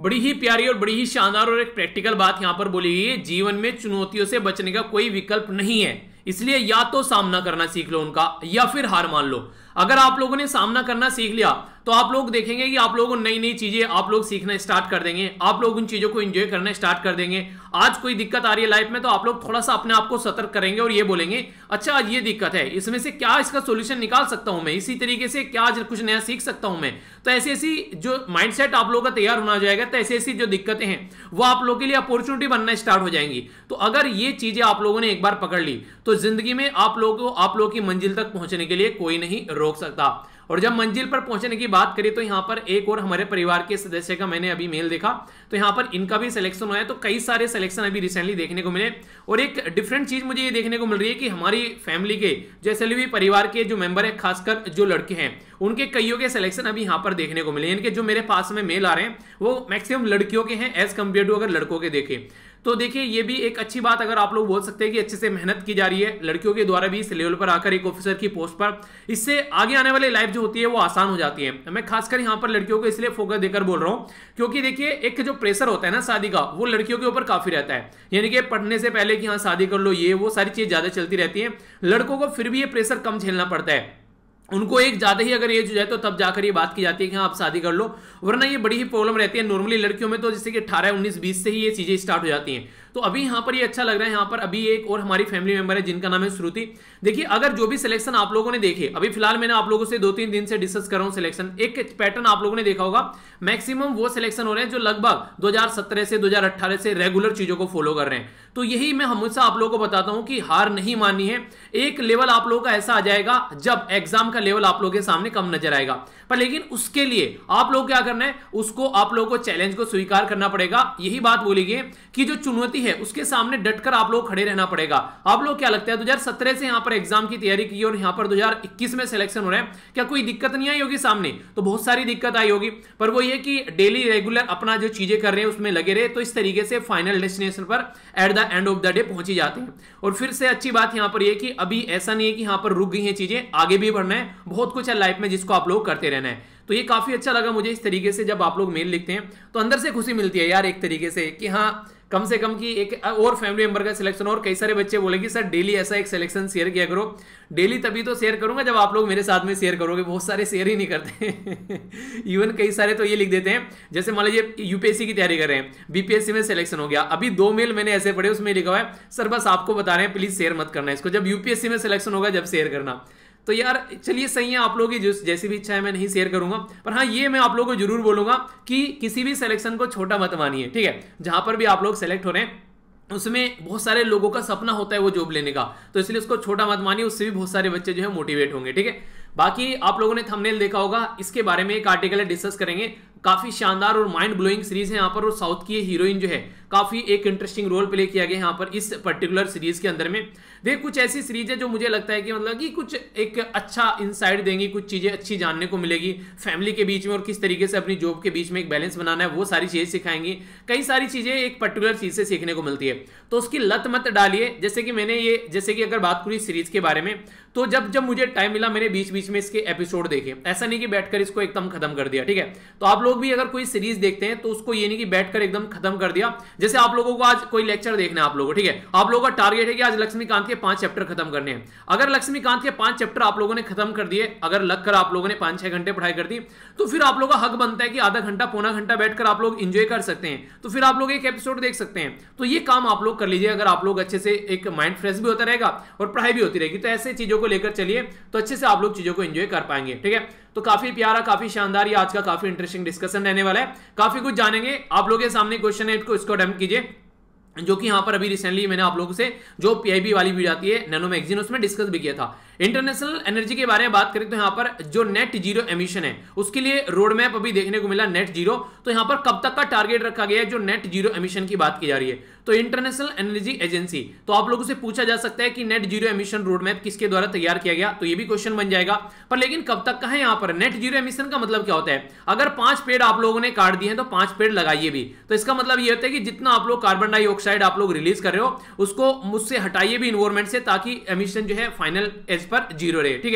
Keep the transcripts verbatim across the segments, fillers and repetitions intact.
बड़ी ही प्यारी और बड़ी ही शानदार और एक प्रैक्टिकल बात यहां पर बोली गई है, जीवन में चुनौतियों से बचने का कोई विकल्प नहीं है, इसलिए या तो सामना करना सीख लो उनका या फिर हार मान लो। अगर आप लोगों ने सामना करना सीख लिया तो आप लोग देखेंगे कि आप लोगों को नई नई चीजें आप लोग सीखना स्टार्ट कर देंगे, आप लोग उन चीजों को एंजॉय करना स्टार्ट कर देंगे। आज कोई दिक्कत आ रही है लाइफ में तो आप लोग थोड़ा सा अपने आप को सतर्क करेंगे और ये बोलेंगे अच्छा आज ये दिक्कत है, इसमें से क्या इसका सोल्यूशन निकाल सकता हूं मैं, इसी तरीके से क्या आज कुछ नया सीख सकता हूं मैं। तो ऐसी ऐसी जो माइंडसेट आप लोगों का तैयार होना जाएगा, तो ऐसी ऐसी जो दिक्कतें हैं वो आप लोगों के लिए अपॉर्चुनिटी बनना स्टार्ट हो जाएंगी। तो अगर ये चीजें आप लोगों ने एक बार पकड़ ली तो जिंदगी में आप लोगों को आप लोगों की मंजिल तक पहुंचने के लिए कोई नहीं रोक सकता। और जब मंजिल पर पहुंचने की बात करें तो यहां पर एक और हमारे परिवार के सदस्य का मैंने अभी मेल देखा, तो यहां पर इनका भी सिलेक्शन हुआ है। तो कई सारे सिलेक्शन अभी रिसेंटली देखने को मिले और एक डिफरेंट चीज मुझे ये देखने को मिल रही है कि हमारी फैमिली के जैसे भी परिवार के जो मेंबर है, खासकर जो लड़के हैं, उनके कईयों के सिलेक्शन अभी यहां पर देखने को मिले। इनके जो मेरे पास में मेल आ रहे हैं वो मैक्सिमम लड़कियों के हैं एज कंपेयर टू अगर लड़कों के देखें तो देखिए ये भी एक अच्छी बात अगर आप लोग बोल सकते हैं कि अच्छे से मेहनत की जा रही है लड़कियों के द्वारा भी इस लेवल पर आकर एक ऑफिसर की पोस्ट पर, इससे आगे आने वाली लाइफ जो होती है वो आसान हो जाती है। मैं खासकर यहाँ पर लड़कियों को इसलिए फोकस देकर बोल रहा हूँ क्योंकि देखिए एक जो प्रेशर होता है ना शादी का, वो लड़कियों के ऊपर काफी रहता है, यानी कि पढ़ने से पहले कि हाँ शादी कर लो, ये वो सारी चीज ज्यादा चलती रहती है। लड़कों को फिर भी ये प्रेशर कम झेलना पड़ता है, उनको एक ज्यादा ही अगर एज हो जाए तो तब जाकर ये बात की जाती है कि हाँ आप शादी कर लो, वरना ये बड़ी ही प्रॉब्लम रहती है। नॉर्मली लड़कियों में तो जैसे कि अठारह उन्नीस बीस से ही ये चीजें स्टार्ट हो जाती हैं। तो अभी यहाँ पर ये अच्छा लग रहा है। यहाँ पर अभी एक और हमारी फैमिली मेंबर है जिनका नाम है श्रुति। देखिए अगर जो भी सिलेक्शन आप लोगों ने देखे, अभी फिलहाल मैंने आप लोगों से दो तीन दिन से डिस्कस कर रहा हूँ सिलेक्शन, एक पैटर्न आप लोगों ने देखा होगा, मैक्सिमम वो सिलेक्शन हो रहे हैं जो लगभग दो हज़ार सत्रह से दो हज़ार अठारह से रेगुलर चीजों को फॉलो कर रहे हैं। तो यही मैं हमेशा आप लोगों को बताता हूं कि हार नहीं माननी है। एक लेवल आप लोगों का ऐसा आ जाएगा जब एग्जाम का लेवल आप लोगों के सामने कम नजर आएगा, पर लेकिन उसके लिए आप लोग क्या करना है, उसको आप लोगों को चैलेंज को स्वीकार करना पड़ेगा। यही बात बोली गई कि जो चुनौती है उसके सामने डटकर आप लोग खड़े रहना पड़ेगा। आप लोग क्या लगता है दो हज़ार सत्रह से यहां पर एग्जाम की तैयारी की और यहां पर दो हज़ार इक्कीस में सिलेक्शन हो रहा है, क्या कोई दिक्कत नहीं आई होगी सामने? तो बहुत सारी दिक्कत आई होगी, पर वो ये कि डेली रेगुलर अपना जो चीजें कर रहे हैं उसमें लगे रहे, तो इस तरीके से फाइनल डेस्टिनेशन पर at the end of the day पहुंची जाते हैं। और फिर से अच्छी बात यहां पर यह कि अभी ऐसा नहीं है कि यहां पर रुक गई हैं चीजें, आगे भी बढ़ना है, बहुत कुछ है लाइफ में जिसको आप लोग करते रहना है। तो ये काफी अच्छा लगा मुझे इस तरीके से जब आप लोग मेल लिखते हैं तो अंदर से खुशी मिलती है यार एक तरीके से कि हाँ कम से कम कि एक और फैमिली मेंबर का सिलेक्शन। और कई सारे बच्चे बोलेंगे सर डेली ऐसा एक सिलेक्शन शेयर किया करो। डेली तभी तो शेयर करूंगा जब आप लोग मेरे साथ में शेयर करोगे, बहुत सारे शेयर ही नहीं करते इवन कई सारे तो ये लिख देते हैं, जैसे मान लीजिए यूपीएससी की तैयारी कर रहे हैं, बीपीएससी में सिलेक्शन हो गया, अभी दो मेल मैंने ऐसे पढ़े उसमें लिखा हुआ है सर बस आपको बता रहे हैं प्लीज शेयर मत करना इसको, जब यूपीएससी में सिलेक्शन होगा जब शेयर करना। तो यार चलिए सही है, आप लोगों की जैसी भी इच्छा है मैं नहीं शेयर करूंगा, पर हाँ ये मैं आप लोगों को जरूर बोलूंगा कि किसी भी सिलेक्शन को छोटा मत मानिए, ठीक है। जहां पर भी आप लोग सेलेक्ट हो रहे हैं उसमें बहुत सारे लोगों का सपना होता है वो जॉब लेने का, तो इसलिए उसको छोटा मत मानिए, उससे भी बहुत सारे बच्चे जो है मोटिवेट होंगे, ठीक है। बाकी आप लोगों ने थंबनेल देखा होगा, इसके बारे में एक आर्टिकल है, डिस्कस करेंगे। काफी शानदार और माइंड ब्लोइंग सीरीज है यहाँ पर, और साउथ की हीरोइन जो है काफी एक इंटरेस्टिंग रोल प्ले किया गया यहाँ पर इस पर्टिकुलर सीरीज के अंदर में। देख कुछ ऐसी सीरीज है जो मुझे लगता है कि मतलब कि कुछ एक अच्छा इनसाइट देंगी, कुछ चीजें अच्छी जानने को मिलेगी फैमिली के बीच में और किस तरीके से अपनी जॉब के बीच में एक बैलेंस बनाना है, वो सारी चीजें सिखाएंगी। कई सारी चीजें एक पर्टिकुलर चीज से सीखने को मिलती है, तो उसकी लत मत डालिए। जैसे कि मैंने ये जैसे कि अगर बात करूँ सीरीज के बारे में, तो जब जब मुझे टाइम मिला मैंने बीच बीच में इसके एपिसोड देखे, ऐसा नहीं कि बैठकर इसको एकदम खत्म कर दिया, ठीक है। तो आप लोग भी अगर कोई सीरीज देखते हैं तो उसको ये नहीं कि बैठकर एकदम खत्म कर दिया। जैसे आप लोगों को आज कोई लेक्चर देखना है आप लोगों को, ठीक है, आप लोगों का टारगेट है कि आज लक्ष्मीकांत के पांच चैप्टर खत्म करने हैं। अगर लक्ष्मीकांत के पांच चैप्टर आप लोगों ने खत्म कर दिए, अगर लगकर आप लोगों ने पांच छह घंटे पढ़ाई कर दी, तो फिर आप लोगों का हक बनता है कि आधा घंटा पौना घंटा बैठकर आप लोग एंजॉय कर सकते हैं, तो फिर आप लोग एक एपिसोड देख सकते हैं। तो ये काम आप लोग कर लीजिए, अगर आप लोग अच्छे से, एक माइंड फ्रेश भी होता रहेगा और पढ़ाई भी होती रहेगी। तो ऐसे चीजों को लेकर चलिए तो अच्छे से आप लोग चीजों को एंजॉय कर पाएंगे, ठीक है। तो काफी प्यारा, काफी शानदार ये आज का काफी इंटरेस्टिंग डिस्कशन रहने वाला है, काफी कुछ जानेंगे। आप लोगों के सामने क्वेश्चन है, इसको अटेम्प्ट कीजिए, जो कि यहां पर अभी रिसेंटली मैंने आप लोगों से जो पीआईबी वाली वीडियो आती है नैनो मैगजीन, उसमें डिस्कस भी किया था। इंटरनेशनल एनर्जी के बारे में बात करें तो यहां पर जो नेट जीरो एमिशन है उसके लिए रोड मैप अभी देखने को मिला, नेट जीरो। तो यहां पर कब तक का टारगेट रखा गया है जो नेट जीरो एमिशन की बात की जा रही है, तो इंटरनेशनल एनर्जी एजेंसी। तो आप लोगों से पूछा जा सकता है कि net zero emission road map किसके द्वारा तैयार किया गया, तो ये भी क्वेश्चन बन जाएगा। पर लेकिन कब तक का है यहाँ पर नेट जीरो एमिशन का मतलब क्या होता है? अगर पांच पेड़ आप लोगों ने काट दिए हैं तो पांच पेड़ लगाइए भी, तो इसका मतलब ये होता है कि जितना आप लोग कार्बन डाइऑक्साइड आप लोग रिलीज कर रहे हो उसको मुझसे हटाइए भी इन्वायरमेंट से, ताकि एमिशन जो है फाइनल एज पर जीरो रहे, ठीक है।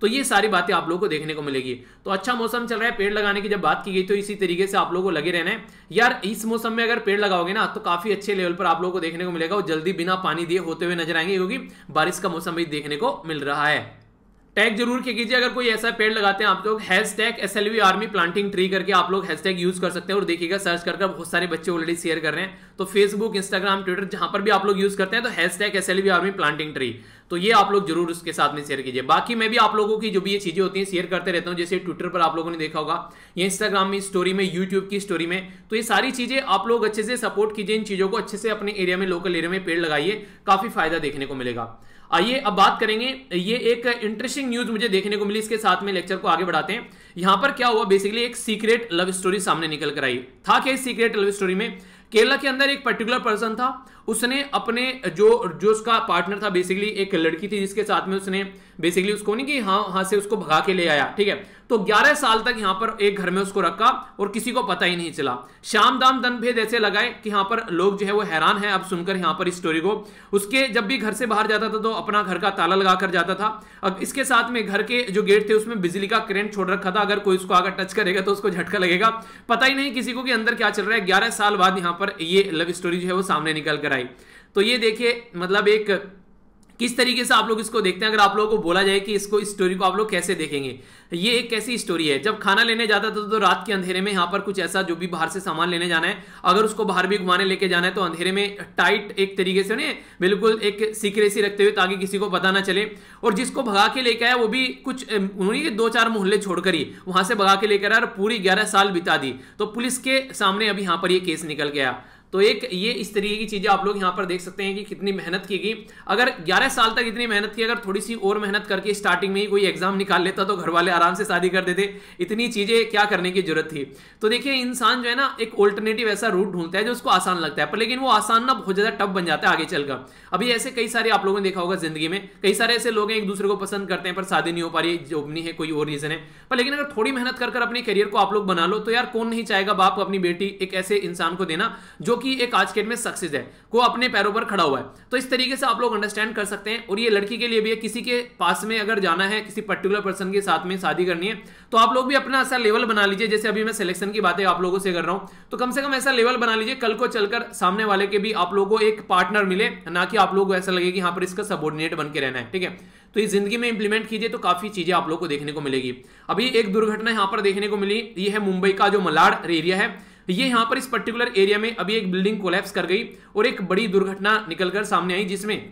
तो ये सारी बातें आप लोगों को देखने को मिलेगी। तो अच्छा मौसम चल रहा है, पेड़ लगाने की जब बात की गई तो इसी तरीके से आप लोगों को लगे रहना है यार। इस मौसम में अगर पेड़ लगाओगे ना तो काफी अच्छे लेवल पर आप लोगों को देखने को मिलेगा, और जल्दी बिना पानी दिए होते हुए नजर आएंगे, क्योंकि बारिश का मौसम भी देखने को मिल रहा है। टैग जरूर कीजिए अगर कोई ऐसा पेड़ लगाते हैं आप लोग, hashtag S L V army planting tree करके आप लोग हैश टैग यूज कर सकते हैं। और देखिएगा सर्च कर बहुत सारे बच्चे ऑलरेडी शेयर कर रहे हैं, तो फेसबुक, इंस्टाग्राम, ट्विटर जहां पर भी आप लोग यूज करते हैं तो hashtag S L V army planting tree, तो ये आप लोग जरूर उसके साथ में शेयर कीजिए। बाकी मैं भी आप लोगों की जो भी ये चीजें होती हैं शेयर करते रहता हूं, जैसे ट्विटर पर आप लोगों ने देखा होगा, या इंस्टाग्राम में स्टोरी में, यूट्यूब की स्टोरी में, तो ये सारी चीजें आप लोग अच्छे से सपोर्ट कीजिए, इन चीजों को अच्छे से अपने एरिया में, लोकल एरिया में पेड़ लगाइए, काफी फायदा देखने को मिलेगा। आइए अब बात करेंगे, ये एक इंटरेस्टिंग न्यूज मुझे देखने को मिली, इसके साथ में लेक्चर को आगे बढ़ाते हैं। यहां पर क्या हुआ, बेसिकली एक सीक्रेट लव स्टोरी सामने निकल कर आई। था क्या इस सीक्रेट लव स्टोरी में, केरला के अंदर एक पर्टिकुलर पर्सन था, उसने अपने जो जो उसका पार्टनर था, बेसिकली एक लड़की थी जिसके साथ में उसने बेसिकली उसको नहीं कि हाँ वहां से उसको भगा के ले आया, ठीक है। तो ग्यारह साल तक यहां पर एक घर में उसको रखा और किसी को पता ही नहीं चला। शाम दाम दन भेद ऐसे लगाए कि यहां पर लोग जो है वो हैरान है अब सुनकर यहां पर इस स्टोरी को। उसके जब भी घर से बाहर जाता था तो अपना घर का ताला लगा कर जाता था। अब इसके साथ में घर के जो गेट थे उसमें बिजली का करंट छोड़ रखा था, अगर कोई उसको अगर टच करेगा तो उसको झटका लगेगा, पता ही नहीं किसी को कि अंदर क्या चल रहा है। ग्यारह साल बाद यहां पर ये लव स्टोरी जो है वो सामने निकल कर आई। तो ये देखिए मतलब एक किस तरीके से आप लोग इसको देखते हैं। अगर आप लोगों को बोला जाए कि इसको इस स्टोरी को आप लोग कैसे देखेंगे, ये एक कैसी स्टोरी है। जब खाना लेने जाता था तो रात के अंधेरे में यहाँ पर कुछ ऐसा, जो भी बाहर से सामान लेने जाना है, अगर उसको बाहर भी घुमाने लेके जाना है तो अंधेरे में टाइट एक तरीके से नहीं, बिल्कुल एक सीक्रेसी रखते हुए ताकि किसी को पता ना चले। और जिसको भगा के लेके आया वो भी कुछ उन्हीं के दो चार मोहल्ले छोड़कर ही वहां से भगा के लेकर आया और पूरी ग्यारह साल बिता दी। तो पुलिस के सामने अभी यहाँ पर ये केस निकल गया। तो एक ये इस तरीके की चीजें आप लोग यहां पर देख सकते हैं कि कितनी मेहनत की गई। अगर ग्यारह साल तक इतनी मेहनत की, अगर थोड़ी सी और मेहनत करके स्टार्टिंग में ही कोई एग्जाम निकाल लेता तो घर वाले आराम से शादी कर देते। इतनी चीजें क्या करने की जरूरत थी। तो देखिए इंसान जो है ना एक ऑल्टरनेटिव ऐसा रूट ढूंढता है जो उसको आसान लगता है, पर लेकिन वो आसान ना बहुत ज्यादा टफ बन जाता है आगे चलकर। अभी ऐसे कई सारे आप लोगों ने देखा होगा जिंदगी में, कई सारे ऐसे लोग हैं एक दूसरे को पसंद करते हैं पर शादी नहीं हो पा रही, जॉब नहीं है, कोई और रीजन है। पर लेकिन अगर थोड़ी मेहनत कर कर अपने करियर को आप लोग बना लो तो यार कौन नहीं चाहेगा बाप अपनी बेटी एक ऐसे इंसान को देना जो कि एक आज के डेट में सक्सेस है, को अपने पैरों पर खड़ा हुआ है। तो इस तरीके से आप लोग अंडरस्टैंड कर सकते हैं। और ये लड़की के लिए भी है, किसी के पास में अगर जाना है, किसी पर्टिकुलर पर्सन के साथ में शादी करनी है, तो आप लोग भी अपना ऐसा लेवल बना लीजिए। जैसे अभी मैं सिलेक्शन की बातें आप लोगों से कर रहा हूं, तो कम से कम ऐसा लेवल बना लीजिए कल को चलकर सामने वाले के भी आप लोगों को एक पार्टनर मिले, ना कि आप लोगों को ऐसा लगे कि यहां पर इसका सबऑर्डिनेट बन के रहना है, ठीक है। तो ये जिंदगी में इंप्लीमेंट कीजिए तो काफी चीजें आप लोग को देखने को मिलेगी। अभी एक दुर्घटना यहां पर देखने को मिली, ये है मुंबई का जो मलाड एरिया है। ये यहां पर इस पर्टिकुलर एरिया में अभी एक बिल्डिंग कोलैप्स कर गई और एक बड़ी दुर्घटना निकलकर सामने आई, जिसमें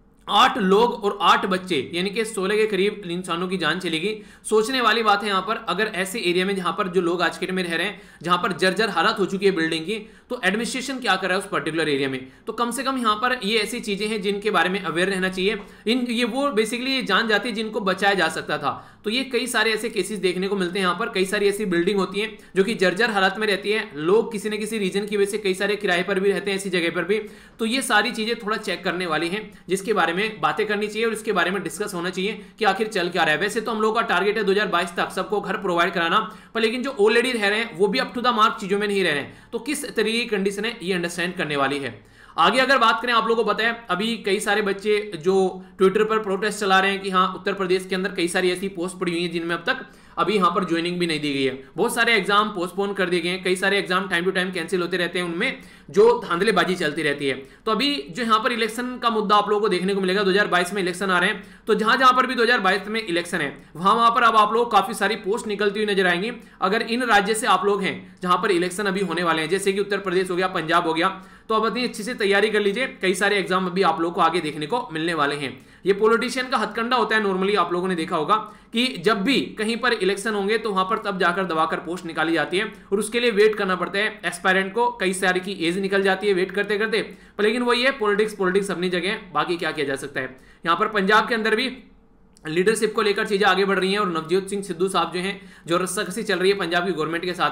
आठ लोग और आठ बच्चे यानी कि सोलह के करीब इंसानों की जान चली गई। सोचने वाली बात है यहां पर, अगर ऐसे एरिया में जहां पर जो लोग आज के डेट में रह रहे हैं, जहां पर जर्जर हालत हो चुकी है बिल्डिंग की, तो एडमिनिस्ट्रेशन क्या कर रहा है उस पर्टिकुलर एरिया में। तो कम से कम यहां पर ये ऐसी चीजें हैं जिनके बारे में अवेयर रहना चाहिए। इन ये वो बेसिकली ये जान जाती है जिनको बचाया जा सकता था। तो ये कई सारे ऐसे केसेस देखने को मिलते हैं यहाँ पर। कई सारी ऐसी बिल्डिंग होती हैं जो कि जर्जर हालत में रहती है, लोग किसी न किसी रीजन की वजह से कई सारे किराए पर भी रहते हैं ऐसी जगह पर भी। तो ये सारी चीजें थोड़ा चेक करने वाली हैं, जिसके बारे में बातें करनी चाहिए और इसके बारे में डिस्कस होना चाहिए कि आखिर चल क्या रहा है। वैसे तो हम लोग का टारगेट है दो हज़ार बाईस तक सबको घर प्रोवाइड कराना, पर लेकिन जो ऑलरेडी रह रहे हैं वो भी अप टू द मार्क चीजों में नहीं रह रहे हैं। तो किस तरीके की कंडीशन है ये अंडरस्टैंड करने वाली है। आगे अगर बात करें, आप लोगों को पता है अभी कई सारे बच्चे जो ट्विटर पर प्रोटेस्ट चला रहे हैं कि हाँ उत्तर प्रदेश के अंदर कई सारी ऐसी पोस्ट पड़ी हुई हैं जिनमें अब तक अभी यहाँ पर ज्वाइनिंग भी नहीं दी गई है। बहुत सारे एग्जाम पोस्टपोन कर दिए गए हैं, कई सारे exam time to time cancel होते रहते हैं, उनमें जो धांधलेबाजी चलती रहती है। तो अभी जो यहाँ पर इलेक्शन का मुद्दा आप लोगों को देखने को मिलेगा, दो हज़ार बाईस में इलेक्शन आ रहे हैं, तो जहां जहां पर भी दो हज़ार बाईस में इलेक्शन है वहां वहां पर अब आप लोग काफी सारी पोस्ट निकलती हुई नजर आएंगी। अगर इन राज्य से आप लोग हैं जहां पर इलेक्शन अभी होने वाले हैं, जैसे कि उत्तर प्रदेश हो गया, पंजाब हो गया, तो अब इतनी अच्छी से तैयारी कर लीजिए। कई सारे एग्जाम अभी आप लोगों को आगे देखने को मिलने वाले हैं। ये पॉलिटिशियन का हथकंडा होता है, नॉर्मली आप लोगों ने देखा होगा कि जब भी कहीं पर इलेक्शन होंगे तो वहां पर तब जाकर दबाकर पोस्ट निकाली जाती है और उसके लिए वेट करना पड़ता है एस्पायरेंट को। कई सारी की एज निकल जाती है वेट करते करते, पर लेकिन वही है पॉलिटिक्स पॉलिटिक्स अपनी जगह, बाकी क्या किया जा सकता है। यहां पर पंजाब के अंदर भी लीडरशिप को लेकर चीजें आगे बढ़ रही हैं और नवजोत सिंह सिद्धू साहब जो हैं, जो रस्साकसी चल रही है पंजाब की गवर्नमेंट के साथ में,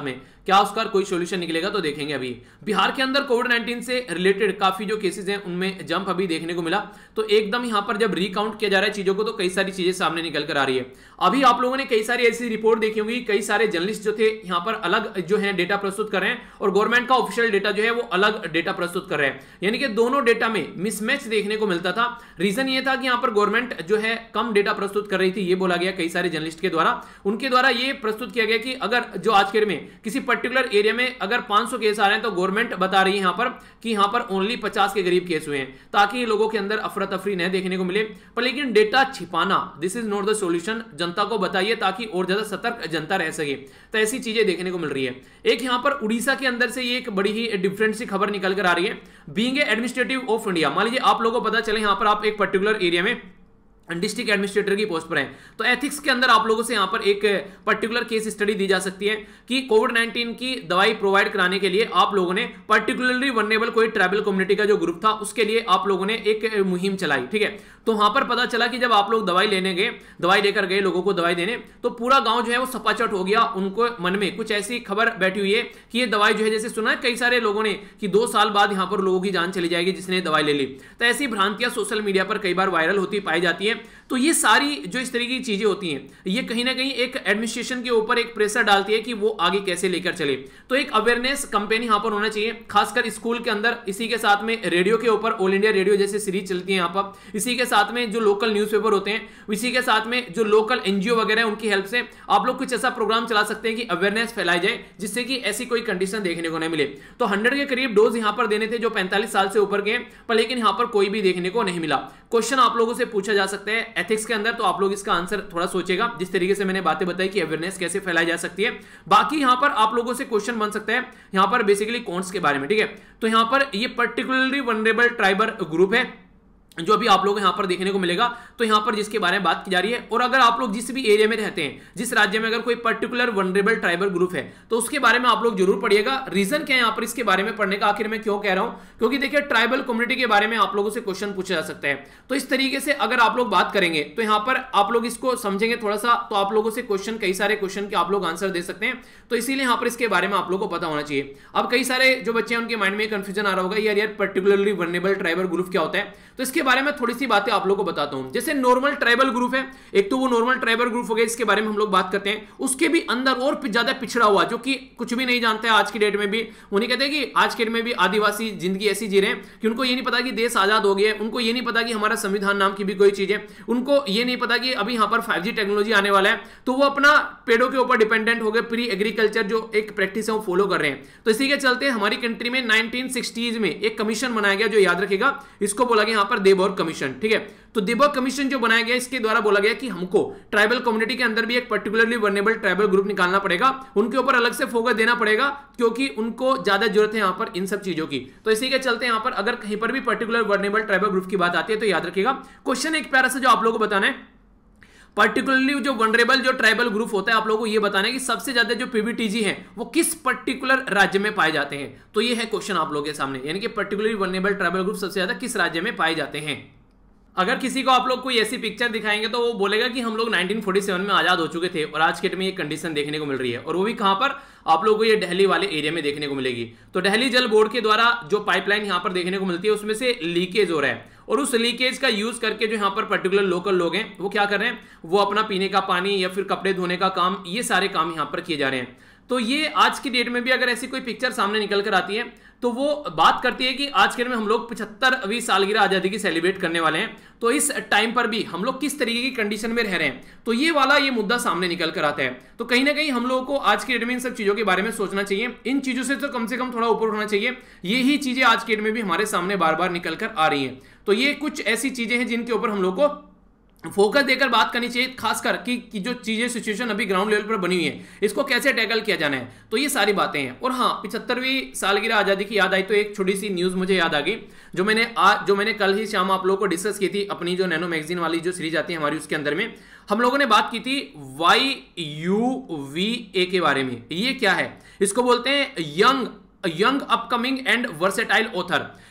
क्या उसका कोई सोल्यूशन निकलेगा, तो देखेंगे अभी। बिहार के अंदर कोविड नाइन्टीन से रिलेटेड काफी जो केसेस हैं उनमें जंप अभी देखने को मिला, तो एकदम यहां पर जब रिकाउंट किया जा रहा है चीजों को तो कई सारी चीजें सामने निकल कर आ रही है। अभी आप लोगों ने कई सारी ऐसी रिपोर्ट देखी होंगी, कई सारे जर्नलिस्ट जो थे यहां पर अलग जो है डेटा प्रस्तुत कर रहे हैं और गवर्नमेंट का ऑफिशियल डेटा जो है वो अलग डेटा प्रस्तुत कर रहे हैं, यानी कि दोनों डेटा में मिसमैच देखने को मिलता था। रीजन ये था कि यहां पर गवर्नमेंट जो है कम डेटा प्रस्तुत कर रही थी, ये बोला गया कई सारे जर्नलिस्ट के द्वारा। उनके द्वारा ये प्रस्तुत किया गया कि अगर जो आज के में किसी पर्टिकुलर एरिया में अगर पाँच सौ केस आ रहे हैं तो गवर्नमेंट बता रही है यहां पर कि यहां पर ओनली पचास के करीब केस हुए हैं, ताकि लोगों के अंदर अफरा तफरी न देखने को मिले। पर लेकिन डेटा छिपाना this is not the solution, जनता को बताइए ताकि और ज्यादा सतर्क जनता रह सके। तो ऐसी चीजें देखने को मिल रही है। एक यहां पर उड़ीसा के अंदर से ये एक बड़ी ही डिफरेंट सी खबर निकल कर आ रही है। बीइंग एडमिनिस्ट्रेटिव ऑफ इंडिया, मान लीजिए आप लोगों को पता चले यहां पर आप एक पर्टिकुलर एरिया में डिस्ट्रिक्ट एडमिनिस्ट्रेटर की पोस्ट पर हैं, तो एथिक्स के अंदर आप लोगों से यहां पर एक पर्टिकुलर केस स्टडी दी जा सकती है कि कोविड नाइन्टीन की दवाई प्रोवाइड कराने के लिए आप लोगों ने पर्टिकुलरली वनरेबल कोई ट्राइबल कम्युनिटी का जो ग्रुप था उसके लिए आप लोगों ने एक मुहिम चलाई, ठीक है। तो वहां पर पता चला कि जब आप लोग दवाई लेने गए, दवाई लेकर गए लोगों को दवाई देने, तो पूरा गांव जो है वो सपाचट हो गया। उनको मन में कुछ ऐसी खबर बैठी हुई है कि ये दवाई जो है, जैसे सुना है कई सारे लोगों ने कि दो साल बाद यहां पर लोगों की जान चली जाएगी जिसने दवाई ले ली। तो ऐसी भ्रांतियां सोशल मीडिया पर कई बार वायरल होती पाई जाती है। तो ये सारी जो इस तरीके की चीजें होती हैं, ये कहीं ना कहीं एक एडमिनिस्ट्रेशन के ऊपर एक प्रेशर डालती है कि वो आगे कैसे लेकर चले। तो एक अवेयरनेस कैंपेन यहां पर होना चाहिए, खासकर स्कूल के अंदर। इसी के साथ में रेडियो के ऊपर ऑल इंडिया रेडियो जैसे सीरीज चलती है यहां पर, इसी के साथ में जो लोकल न्यूज़पेपर होते हैं, इसी के साथ में जो लोकल एनजीओ वगैरह है उनकी हेल्प से आप लोग कुछ ऐसा प्रोग्राम चला सकते हैं कि अवेयरनेस फैलाई जाए, जिससे कि ऐसी कोई कंडीशन देखने को नहीं मिले। तो हंड्रेड के करीब डोज यहां पर देने थे जो पैंतालीस साल से ऊपर के, पर लेकिन यहां पर कोई भी देखने को नहीं मिला। क्वेश्चन आप लोगों से पूछा जा सकता है एथिक्स के अंदर, तो आप लोग इसका आंसर थोड़ा सोचेगा, जिस तरीके से मैंने बातें बताई कि अवेयरनेस कैसे फैलाई जा सकती है। बाकी यहां पर आप लोगों से क्वेश्चन बन सकता है यहां पर बेसिकली कॉन्स के बारे में, ठीक है। तो यहां पर ये पर्टिकुलरली वनरेबल ट्राइबल ग्रुप है जो अभी आप लोग यहां पर देखने को मिलेगा, तो यहां पर जिसके बारे में बात की जा रही है। और अगर आप लोग जिस भी एरिया में रहते हैं, जिस राज्य में अगर कोई पर्टिकुलर वनरेबल ट्राइबल ग्रुप है, तो उसके बारे में आप लोग जरूर पढ़िएगा। रीजन क्या है यहां पर इसके बारे में पढ़ने का, आखिर मैं क्यों कह रहा हूं, क्योंकि देखिए ट्राइबल कम्युनिटी के बारे में आप लोगों से क्वेश्चन पूछा जा सकता है। तो इस तरीके से अगर आप लोग बात करेंगे तो यहां पर आप लोग इसको समझेंगे थोड़ा सा, तो आप लोगों से क्वेश्चन, कई सारे क्वेश्चन के आप लोग आंसर दे सकते हैं। तो इसीलिए यहां पर इसके बारे में आप लोग को पता होना चाहिए। अब कई सारे जो बच्चे हैं उनके माइंड में कंफ्यूजन आ रहा होगा, यार यार पर्टिकुलरली वनरेबल ट्राइबल ग्रुप क्या होता है। तो इसके बारे में थोड़ी सी बातें आप लोगों को बताता हूं। जैसे नॉर्मल ट्राइबल ग्रुप है, एक तो वो नॉर्मल ट्राइबल ग्रुप हो गया, इसके बारे में हम लोग बात करते हैं। उसके भी अंदर और ज्यादा पिछड़ा हुआ, जो कि कुछ भी नहीं जानता है आज की डेट में भी, उन्हें कहते हैं कि आज के डेट में भी आदिवासी जिंदगी ऐसी जी रहे हैं कि उनको ये नहीं पता कि देश आजाद हो गया है, उनको ये नहीं पता कि हमारा संविधान नाम की भी कोई चीज है, उनको ये नहीं पता कि अभी यहां पर फाइव जी टेक्नोलॉजी आने वाला है। तो वो अपना पेड़ों के ऊपर डिपेंडेंट हो गए, प्री एग्रीकल्चर जो एक प्रैक्टिस है वो फॉलो कर रहे हैं। तो इसी के चलते हमारी कंट्री में नाइनटीन सिक्सटीज़ में एक कमीशन बनाया गया, जो याद रखेगा इसको बोला गया यहां पर देबोर कमीशन, ठीक है। तो देबोर कमीशन जो बनाया गया, इसके द्वारा बोला गया कि हमको ट्राइबल कम्युनिटी के अंदर भी एक पर्टिकुलरली वनरेबल ट्राइबल ग्रुप निकालना पड़ेगा, उनके ऊपर अलग से फोकस देना पड़ेगा, क्योंकि उनको ज्यादा जरूरत है यहां पर इन सब चीजों की। तो इसी के चलते यहां पर अगर कहीं पर भी पर्टिकुलर वनरेबल ट्राइबल ग्रुप की बात आती है तो याद रखिएगा। क्वेश्चन एक प्यारा सा जो आप लोगों को बताना है, पर्टिकुलरली जो वनरेबल जो ट्राइबल ग्रुप होता है, आप लोगों को ये बताना है कि सबसे ज्यादा जो पीवीटीजी है वो किस पर्टिकुलर राज्य में पाए जाते हैं। तो ये है क्वेश्चन आप लोगों के सामने, यानी कि पर्टिकुलरली वनरेबल ट्राइबल ग्रुप सबसे ज्यादा किस राज्य में पाए जाते हैं। अगर किसी को आप लोग कोई ऐसी पिक्चर दिखाएंगे तो वो बोलेगा कि हम लोग नाइनटीन फोर्टी सेवन में आजाद हो चुके थे, और आज के डेट में ये कंडीशन देखने को मिल रही है। और वो भी कहां पर, आप लोगों को ये दिल्ली वाले एरिया में देखने को मिलेगी। तो दिल्ली जल बोर्ड के द्वारा जो पाइपलाइन यहां पर देखने को मिलती है, उसमें से लीकेज हो रहा है, और उस लीकेज का यूज करके जो यहां पर पर्टिकुलर लोकल लोग हैं वो क्या कर रहे हैं, वो अपना पीने का पानी या फिर कपड़े धोने का काम, ये सारे काम यहां पर किए जा रहे हैं। तो ये आज की डेट में भी अगर ऐसी कोई पिक्चर सामने निकल कर आती है तो वो बात करती है कि आज के दिन में हम लोग पचहत्तरवीं सालगिरह आजादी की सेलिब्रेट करने वाले हैं, तो इस टाइम पर भी हम लोग किस तरीके की कंडीशन में रह रहे हैं। तो ये वाला ये मुद्दा सामने निकल कर आता है। तो कहीं ना कहीं हम लोगों को आज के डेट में इन सब चीजों के बारे में सोचना चाहिए, इन चीजों से तो कम से कम थोड़ा ऊपर होना चाहिए। यही चीजें आज के डेट में भी हमारे सामने बार बार निकल कर आ रही हैं। तो ये कुछ ऐसी चीजें हैं जिनके ऊपर हम लोग को फोकस देकर बात करनी चाहिए, खासकर कि, कि जो चीजें सिचुएशन अभी ग्राउंड लेवल पर बनी हुई है, इसको कैसे टैकल किया जाना है। तो ये सारी बातें हैं। और हाँ, पिछहत्तरवीं सालगिरह आजादी की याद आई तो एक छोटी सी न्यूज मुझे याद आ गई, जो मैंने आज जो मैंने कल ही शाम आप लोगों को डिस्कस की थी अपनी जो नैनो मैगजीन वाली जो सीरीज आती है हमारी, उसके अंदर में हम लोगों ने बात की थी वाई यू वी ए के बारे में। ये क्या है, इसको बोलते हैं young young upcoming and versatile author.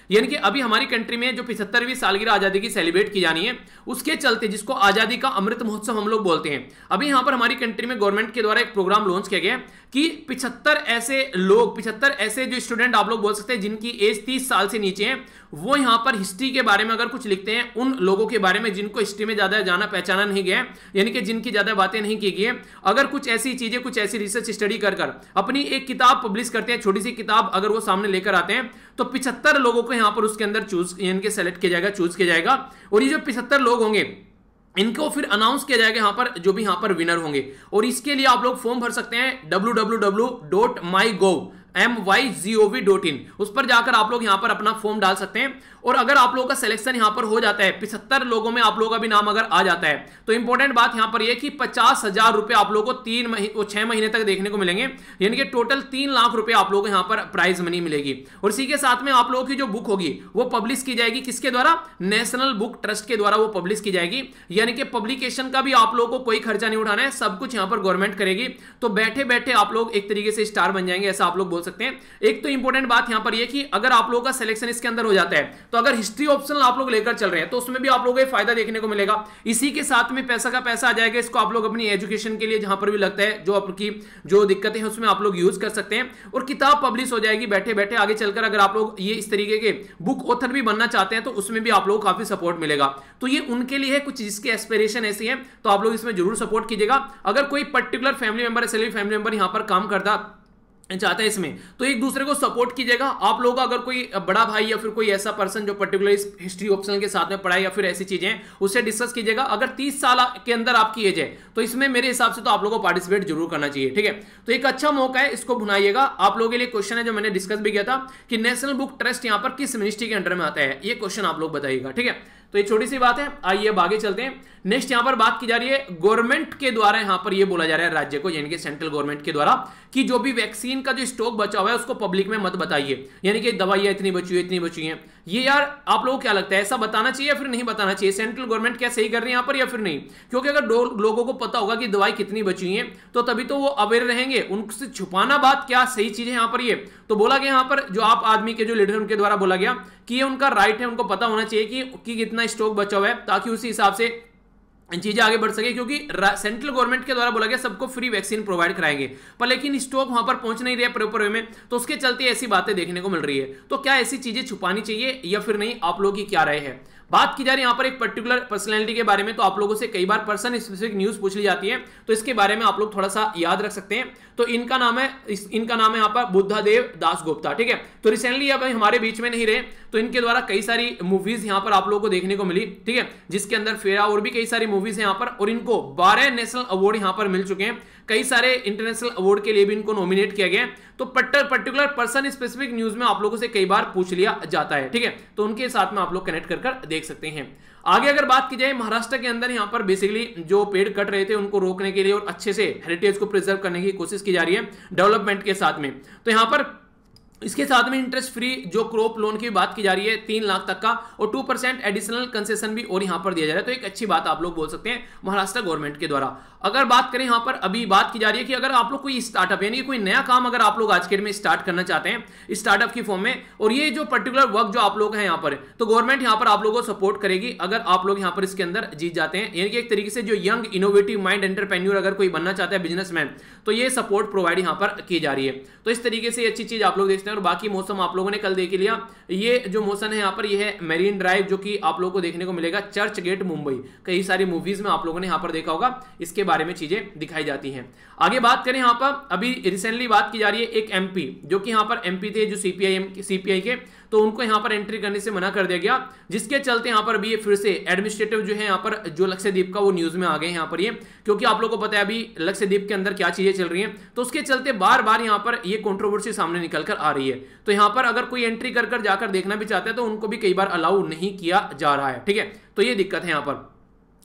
यानी कि अभी हमारी कंट्री में जो पिछहत्तरवीं सालगिरह आजादी की सेलिब्रेट की जानी है, उसके चलते जिसको आजादी का अमृत महोत्सव हम लोग बोलते हैं, अभी यहां पर हमारी कंट्री में गवर्नमेंट के द्वारा एक प्रोग्राम लॉन्च किया गया कि पिछहत्तर ऐसे लोग, पिछहत्तर ऐसे जो स्टूडेंट आप लोग बोल सकते हैं जिनकी एज तीस साल से नीचे है, वो यहां पर हिस्ट्री के बारे में अगर कुछ लिखते हैं, उन लोगों के बारे में जिनको हिस्ट्री में ज्यादा जाना पहचाना नहीं गया, यानी कि जिनकी ज्यादा बातें नहीं की गई है, अगर कुछ ऐसी चीजें, कुछ ऐसी रिसर्च स्टडी कर कर अपनी एक किताब पब्लिश करते हैं, छोटी सी किताब अगर वो सामने लेकर आते हैं, तो पिछहत्तर लोगों को यहां पर उसके अंदर चूज यानी कि सेलेक्ट किया जाएगा, चूज किया जाएगा। और ये जो पिछहत्तर लोग होंगे इनको फिर अनाउंस किया जाएगा यहां पर जो भी यहां पर विनर होंगे। और इसके लिए आप लोग फॉर्म भर सकते हैं W W W dot my gov M Y G O V dot in, उस पर जाकर आप लोग यहां पर अपना फॉर्म डाल सकते हैं। और अगर आप लोगों का सिलेक्शन यहां पर हो जाता है, पिछहत्तर लोगों में आप लोगों का भी नाम अगर आ जाता है, तो इंपॉर्टेंट बात यहां पर यह कि पचास हजार रुपए आप लोगों को तीन महीने छह महीने तक देखने को मिलेंगे, यानी कि टोटल तीन लाख रुपए आप लोगों को यहां पर प्राइज मनी मिलेगी। और इसी के साथ में आप लोगों की जो बुक होगी वो पब्लिश की जाएगी, किसके द्वारा? नेशनल बुक ट्रस्ट के द्वारा वो पब्लिश की जाएगी, यानी कि पब्लिकेशन का भी आप लोगों को कोई खर्चा नहीं उठाना है, सब कुछ यहां पर गवर्नमेंट करेगी। तो बैठे बैठे आप लोग एक तरीके से स्टार बन जाएंगे, ऐसा आप लोग बोल सकते हैं। एक तो इंपॉर्टेंट बात यहां पर यह कि अगर आप लोगों का सिलेक्शन इसके अंदर हो जाता है, तो अगर हिस्ट्री ऑप्शन आप लोग लेकर चल रहे हैं तो उसमें भी आप लोगों को फायदा देखने को मिलेगा। इसी के साथ में पैसा का पैसा आ जाएगा, इसको आप लोग अपनी एजुकेशन के लिए जहां पर भी लगता है, जो आपकी जो दिक्कतें हैं उसमें आप लोग यूज कर सकते हैं। और किताब पब्लिश हो जाएगी बैठे बैठे। आगे चलकर अगर आप लोग ये इस तरीके के बुक ऑथर भी बनना चाहते हैं तो उसमें भी आप लोग काफी सपोर्ट मिलेगा। तो ये उनके लिए है, कुछ जिसके एस्पिरेशन ऐसी है तो आप लोग इसमें जरूर सपोर्ट कीजिएगा। अगर कोई पर्टिकुलर फैमिली मेंबर है, सेलिब्रिटी फैमिली मेंबर यहां पर काम करता चाहता है इसमें, तो एक दूसरे को सपोर्ट कीजिएगा। आप लोगों का अगर कोई बड़ा भाई या फिर कोई ऐसा पर्सन जो पर्टिकुलर इस हिस्ट्री ऑप्शनल के साथ में पढ़ाई या फिर ऐसी चीजें उससे डिस्कस कीजिएगा। अगर तीस साल के अंदर आपकी एज है तो इसमें मेरे हिसाब से तो आप लोगों को पार्टिसिपेट जरूर करना चाहिए, ठीक है। तो एक अच्छा मौका है, इसको भुनाइएगा। आप लोगों के लिए क्वेश्चन है जो मैंने डिस्कस भी किया था कि नेशनल बुक ट्रस्ट यहां पर किस मिनिस्ट्री के अंडर में आता है, ये क्वेश्चन आप लोग बताइएगा, ठीक है। तो ये छोटी सी बात है, आइए अब आगे चलते हैं। नेक्स्ट यहां पर बात की जा रही है गवर्नमेंट के द्वारा, यहां पर ये बोला जा रहा है राज्य को, यानी कि सेंट्रल गवर्नमेंट के द्वारा, कि जो भी वैक्सीन का जो स्टॉक बचा हुआ है उसको पब्लिक में मत बताइए, यानी कि दवाइयां इतनी बची हुई इतनी बची हैं। ये यार आप लोगों को क्या लगता है, ऐसा बताना चाहिए या फिर नहीं बताना चाहिए? सेंट्रल गवर्नमेंट क्या सही कर रही है यहां पर या फिर नहीं? क्योंकि अगर लोगों को पता होगा कि दवाई कितनी बची है तो तभी तो वो अवेयर रहेंगे। उनसे छुपाना बात क्या सही चीज है यहां पर? ये तो बोला गया यहां पर जो आप आदमी के जो लीडर उनके द्वारा बोला गया कि ये उनका राइट है, उनको पता होना चाहिए कि, कि कितना स्टॉक बचा हुआ है, ताकि उसी हिसाब से चीजें आगे बढ़ सके। क्योंकि सेंट्रल गवर्नमेंट के द्वारा बोला गया सबको फ्री वैक्सीन प्रोवाइड कराएंगे, पर लेकिन स्टॉक वहां पर पहुंच नहीं रहा प्रॉपर वे में, तो उसके चलते ऐसी बातें देखने को मिल रही है। तो क्या ऐसी चीजें छुपानी चाहिए या फिर नहीं? आप लोगों की क्या राय है? बात की जा रही है यहाँ पर एक पर्टिकुलर पर्सनैलिटी के बारे में, तो आप लोगों से कई बार पर्सन स्पेसिफिक न्यूज पूछ ली जाती है, तो इसके बारे में आप लोग थोड़ा सा याद रख सकते हैं। तो इनका नाम है इस, इनका नाम है यहाँ पर बुद्धादेव दास गुप्ता, ठीक है। तो रिसेंटली अब हमारे बीच में नहीं रहे, तो इनके द्वारा कई सारी मूवीज यहाँ पर आप लोगों को देखने को मिली, ठीक है, जिसके अंदर फेरा और भी कई सारी मूवीज है यहाँ पर। और इनको बारह नेशनल अवार्ड यहाँ पर मिल चुके हैं, कई सारे इंटरनेशनल अवार्ड के लिए भी इनको नॉमिनेट किया गया है। तो पर्टिकुलर पर्सन स्पेसिफिक न्यूज में आप लोगों से कई बार पूछ लिया जाता है, ठीक है। तो उनके साथ में आप लोग कनेक्ट कर कर देख सकते हैं। आगे अगर बात की जाए, महाराष्ट्र के अंदर यहां पर बेसिकली जो पेड़ कट रहे थे उनको रोकने के लिए और अच्छे से हेरिटेज को प्रिजर्व करने की कोशिश की जा रही है डेवलपमेंट के साथ में। तो यहां पर इसके साथ में इंटरेस्ट फ्री जो क्रॉप लोन की बात की जा रही है तीन लाख तक का, और टू परसेंट एडिशनल कंसेशन भी और यहां पर दिया जा रहा है। तो एक अच्छी बात आप लोग बोल सकते हैं महाराष्ट्र गवर्नमेंट के द्वारा। अगर बात करें यहां पर अभी बात की जा रही है कि अगर आप लोग कोई स्टार्टअप यानी कोई नया काम अगर आप लोग आज के डेट में स्टार्ट करना चाहते हैं स्टार्टअप की फॉर्म में, और ये जो पर्टिकुलर वर्क जो आप लोग हैं यहां पर, तो गवर्नमेंट यहां पर आप लोगों को सपोर्ट करेगी अगर आप लोग यहां पर इसके अंदर जीत जाते हैं। यानी कि एक तरीके से जो यंग इनोवेटिव माइंड एंटरप्रेन्योर अगर कोई बनना चाहता है बिजनेसमैन, तो ये सपोर्ट प्रोवाइड यहां पर की जा रही है। तो इस तरीके से अच्छी चीज आप लोग देखते हैं। और बाकी मौसम आप लोगों ने कल देख लिया, ये जो मौसम है यहाँ पर ये है मेरीन ड्राइव, जो कि आप लोगों को देखने को मिलेगा चर्च गेट मुंबई। कई सारी मूवीज में आप लोगों ने यहाँ पर देखा होगा, इसके बारे में चीजें दिखाई जाती हैं। आगे बात करें यहाँ पर अभी रिसेंटली बात की जा रही है एक एमपी, जो कि यहाँ पर एमपी थे जो सीपीआई सीपीआई के, तो उनको यहाँ पर एंट्री करने से मना कर दिया गया, जिसके चलते यहाँ पर भी ये फिर से एडमिनिस्ट्रेटिव जो है यहाँ पर जो लक्षद्वीप का वो न्यूज में आ गए यहाँ पर ये, क्योंकि आप लोगों को पता है अभी लक्षद्वीप के अंदर क्या चीजें चल रही हैं, तो उसके चलते बार बार यहाँ पर ये कंट्रोवर्सी सामने निकल कर आ रही है। तो यहाँ पर अगर कोई एंट्री कर कर जाकर देखना भी चाहता है तो उनको भी कई बार अलाउ नहीं किया जा रहा है, ठीक है। तो ये दिक्कत है यहाँ पर।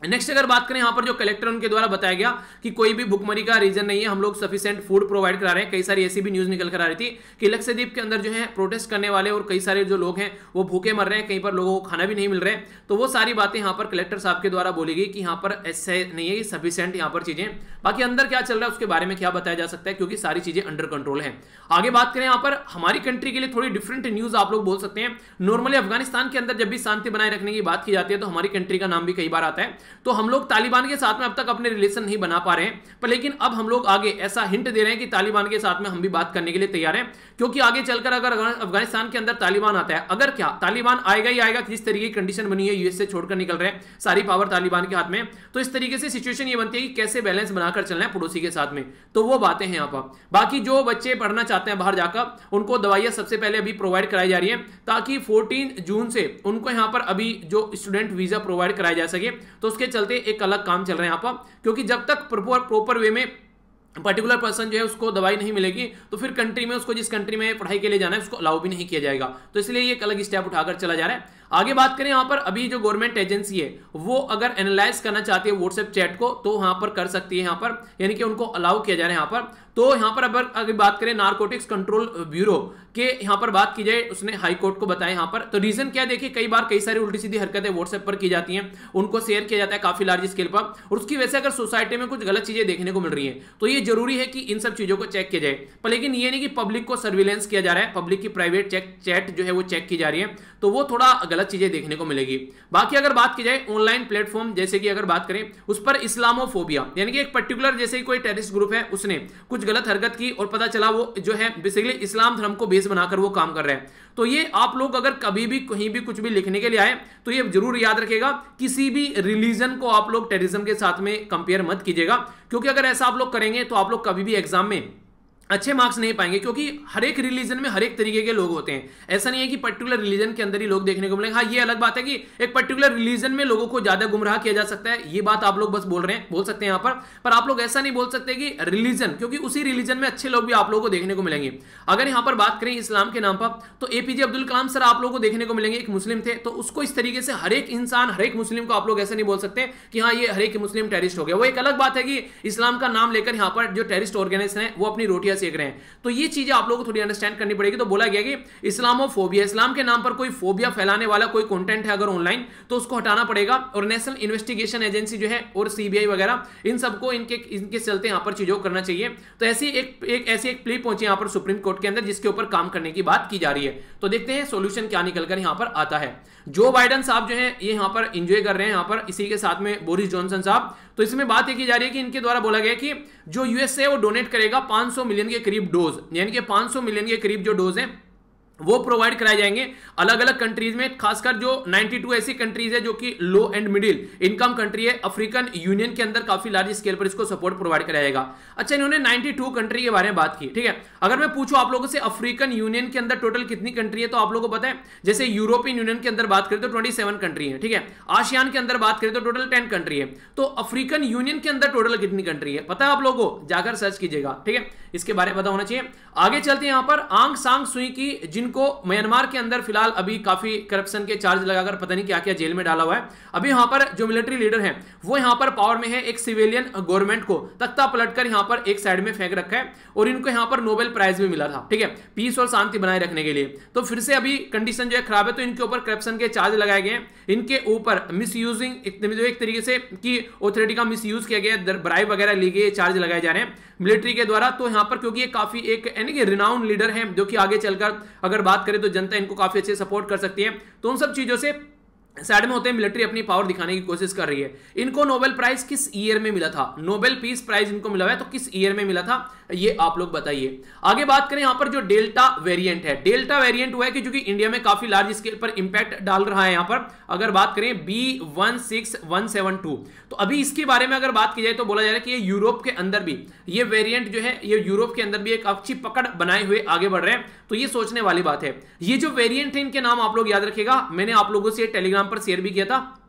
नेक्स्ट अगर बात करें यहाँ पर जो कलेक्टर उनके द्वारा बताया गया कि कोई भी भुखमरी का रीजन नहीं है, हम लोग सफिशिएंट फूड प्रोवाइड करा रहे हैं। कई सारी ऐसी भी न्यूज निकल कर आ रही थी कि लक्षद्वीप के अंदर जो है प्रोटेस्ट करने वाले और कई सारे जो लोग हैं वो भूखे मर रहे हैं, कहीं पर लोगों को खाना भी नहीं मिल रहा है। तो वो सारी बातें यहाँ पर कलेक्टर साहब के द्वारा बोली गई कि यहाँ पर ऐसे नहीं है कि सफिशिएंट यहाँ पर चीजें, बाकी अंदर क्या चल रहा है उसके बारे में क्या बताया जा सकता है, क्योंकि सारी चीजें अंडर कंट्रोल है। आगे बात करें यहाँ पर हमारी कंट्री के लिए थोड़ी डिफरेंट न्यूज आप लोग बोल सकते हैं। नॉर्मली अफगानिस्तान के अंदर जब भी शांति बनाए रखने की बात की जाती है तो हमारी कंट्री का नाम भी कई बार आता है। तो हम लोग तालिबान के साथ में अब तक अपने रिलेशन नहीं बना पा रहे हैं, पर लेकिन अब हम लोग आगे ऐसा हिंट दे रहे हैं कि तालिबान के साथ में हम भी बात करने के लिए तैयार हैं, क्योंकि आगे चलकर अगर अफगानिस्तान के अंदर तालिबान आता है, अगर क्या तालिबान आएगा ही आएगा, जिस तरीके की कंडीशन बनी है, यूएस से छोड़कर निकल रहे हैं, सारी पावर तालिबान के हाथ में, तो इस तरीके से सिचुएशन ये बनती है कि कैसे बैलेंस बनाकर चलना है पड़ोसी के साथ में। तो वो बातें हैं यहाँ पर। बाकी जो बच्चे पढ़ना चाहते हैं बाहर जाकर, उनको दवाइयां सबसे पहले अभी प्रोवाइड कराई जा रही है, ताकि चौदह जून से उनको यहाँ पर अभी जो स्टूडेंट वीजा प्रोवाइड कराया जा सके। तो उसके चलते एक अलग काम चल रहा है यहाँ पर, क्योंकि जब तक प्रॉपर प्रॉपर वे में पर्टिकुलर पर्सन जो है उसको दवाई नहीं मिलेगी तो फिर कंट्री में उसको जिस कंट्री में पढ़ाई के लिए जाना है उसको अलाउ भी नहीं किया जाएगा। तो इसलिए ये एक अलग स्टेप उठाकर चला जा रहा है। आगे बात करें यहाँ पर अभी जो गवर्नमेंट एजेंसी है वो अगर एनालाइज करना चाहती है व्हाट्सएप चैट को तो यहाँ पर कर सकती है, यहाँ पर यानी कि उनको अलाउ किया जा रहा है यहाँ पर। तो यहाँ पर अगर अगर बात करें नारकोटिक्स कंट्रोल ब्यूरो के यहाँ पर बात की जाए, उसने हाई कोर्ट को बताया यहाँ पर। तो रीजन क्या देखिए, कई बार कई सारी उल्टी सीधी हरकतें व्हाट्सएप पर की जाती हैं, उनको शेयर किया जाता है काफी लार्ज स्केल पर, और उसकी वजह से अगर सोसाइटी में कुछ गलत चीजें देखने को मिल रही है तो ये जरूरी है कि इन सब चीजों को चेक किया जाए। पर लेकिन ये नहीं कि पब्लिक को सर्विलेंस किया जा रहा है, पब्लिक की प्राइवेट चेक चैट जो है वो चेक की जा रही है, तो वो थोड़ा गलत चीजें देखने को मिलेगी। बाकी अगर बात की जाए ऑनलाइन प्लेटफॉर्म, जैसे कि अगर बात करें उस पर इस्लामोफोबिया यानी कि एक पर्टिकुलर जैसे कोई टेररिस्ट ग्रुप है उसने कुछ गलत हरकत की और पता चला वो जो है बेसिकली इस्लाम धर्म को बेस बनाकर वो काम कर रहे हैं, तो ये आप लोग अगर कभी भी कहीं भी कुछ भी लिखने के लिए आए तो ये जरूर याद रखिएगा, किसी भी रिलीजन को आप लोग टेररिज्म के साथ में कंपेयर मत कीजिएगा, क्योंकि अगर ऐसा आप लोग करेंगे तो आप लोग कभी भी एग्जाम में अच्छे मार्क्स नहीं पाएंगे, क्योंकि हर एक रिलीजन में हर एक तरीके के लोग होते हैं। ऐसा नहीं है कि पर्टिकुलर रिलीजन के अंदर ही लोग देखने को मिलेंगे। हाँ, ये अलग बात है कि एक पर्टिकुलर रिलीजन में लोगों को ज्यादा गुमराह किया जा सकता है, ये बात आप लोग बस बोल रहे हैं, बोल सकते हैं यहाँ पर, पर आप लोग ऐसा नहीं बोल सकते कि रिलीजन, क्योंकि उसी रिलीजन में अच्छे लोग भी आप लोगों को देखने को मिलेंगे। अगर यहाँ पर बात करें इस्लाम के नाम पर, तो एपीजे अब्दुल कलाम सर आप लोगों को देखने को मिलेंगे, एक मुस्लिम थे, तो उसको इस तरीके से हर एक इंसान हर एक मुस्लिम को आप लोग ऐसा नहीं बोल सकते कि हाँ ये हर एक मुस्लिम टेररिस्ट हो गया। वो एक अलग बात है कि इस्लाम का नाम लेकर यहाँ पर जो टेररिस्ट ऑर्गेनाइजेशन है वो अपनी रोटियां सेक रहे हैं, तो ये चीजें आप लोगों को थोड़ी अंडरस्टैंड करनी पड़ेगी। तो बोला गया कि इस्लामोफोबिया, इस्लाम के नाम पर कोई फोबिया फैलाने वाला कोई कंटेंट है अगर ऑनलाइन तो उसको हटाना पड़ेगा, और नेशनल इन्वेस्टिगेशन एजेंसी जो है और सीबीआई वगैरह इन सबको इनके इनके चलते यहां पर चीजों को करना चाहिए। तो ऐसी एक एक ऐसी एक प्ले पहुंची यहां पर सुप्रीम कोर्ट के अंदर जिसके ऊपर काम करने की बात की जा रही है। तो देखते हैं सॉल्यूशन क्या निकलकर यहां पर आता है। जो बाइडेन साहब जो है ये यहां पर एंजॉय कर रहे हैं यहां पर, इसी के साथ में बोरिस जॉनसन साहब। तो इसमें बात ये की जा रही है कि इनके द्वारा बोला गया कि जो यूएस है वो डोनेट करेगा पाँच सौ मिलियन के करीब डोज, यानी कि पाँच सौ मिलियन के करीब जो डोज है वो प्रोवाइड कराए जाएंगे अलग अलग कंट्रीज में, खासकर जो बानवे ऐसी कंट्रीज है जो कि low and middle income country है। अफ्रीकन यूनियन के अंदर काफी लार्ज स्केल पर इसको सपोर्ट प्रोवाइड कराया जाएगा। अच्छा, इन्होंने बानवे कंट्री के बारे में बात की, ठीक है। अगर मैं पूछूं आप लोगों से अफ्रीकन यूनियन के अंदर टोटल कितनी कंट्री है, तो आप लोगों को पता है, जैसे यूरोपियन यूनियन के अंदर बात करें तो सत्ताईस कंट्री है, ठीक है। आसियान के अंदर बात करें तो टोटल दस कंट्री है। तो अफ्रीकन यूनियन के अंदर टोटल कितनी कंट्री है पता है आप लोगों को, जाकर सर्च कीजिएगा, ठीक है, इसके बारे में पता होना चाहिए। आगे चलते हैं यहां पर आंग सांग सुई की, जिनको म्यांमार के अंदर फिलहाल अभी काफी करप्शन के चार्ज लगाकर पता नहीं क्या क्या जेल में डाला हुआ है। अभी यहां पर जो मिलिट्री लीडर है वो यहां पर पावर में है, एक सिविलियन गवर्नमेंट को तख्ता पलटकर यहां पर एक साइड में फेंक रखा है, और इनको यहां पर नोबेल प्राइज भी मिला था, ठीक है, पीस और शांति बनाए रखने के लिए। तो फिर से अभी कंडीशन जो है खराब है, तो इनके ऊपर करप्शन के चार्ज लगाए गए, इनके ऊपर मिस यूजिंग एक तरीके से की ऑथोरिटी का मिस यूज किया गया, ब्राइब वगैरह ली गई, चार्ज लगाए जा रहे हैं मिलिट्री के द्वारा। तो यहां पर क्योंकि ये काफी एक यानी कि रिनाउंड लीडर है, जो कि आगे चलकर अगर बात करें तो जनता इनको काफी अच्छे सपोर्ट कर सकती है, तो उन सब चीजों से साइड में होते हैं मिलिट्री अपनी पावर दिखाने की कोशिश कर रही है। इनको नोबेल प्राइज किस ईयर में मिला था, नोबेल पीस प्राइज इनको मिला है, तो किस ईयर में मिला था ये आप लोग बताइए। आगे बात करें यहां पर जो डेल्टा वेरिएंट है, डेल्टा वेरिएंट हुआ है कि जो कि इंडिया में काफी लार्ज स्केल पर इंपैक्ट डाल रहा है। यहां पर अगर बात करें B one six one seven two, तो अभी इसके बारे में अगर बात की जाए तो बोला जा रहा है कि ये यूरोप के अंदर भी ये वेरिएंट जो है ये यूरोप के अंदर भी एक अच्छी पकड़ बनाए हुए आगे बढ़ रहे हैं, तो ये सोचने वाली बात है। ये जो वेरिएंट है इनके नाम आप लोग याद रखिएगा, मैंने आप लोगों से टेलीग्राम पर शेयर भी किया था,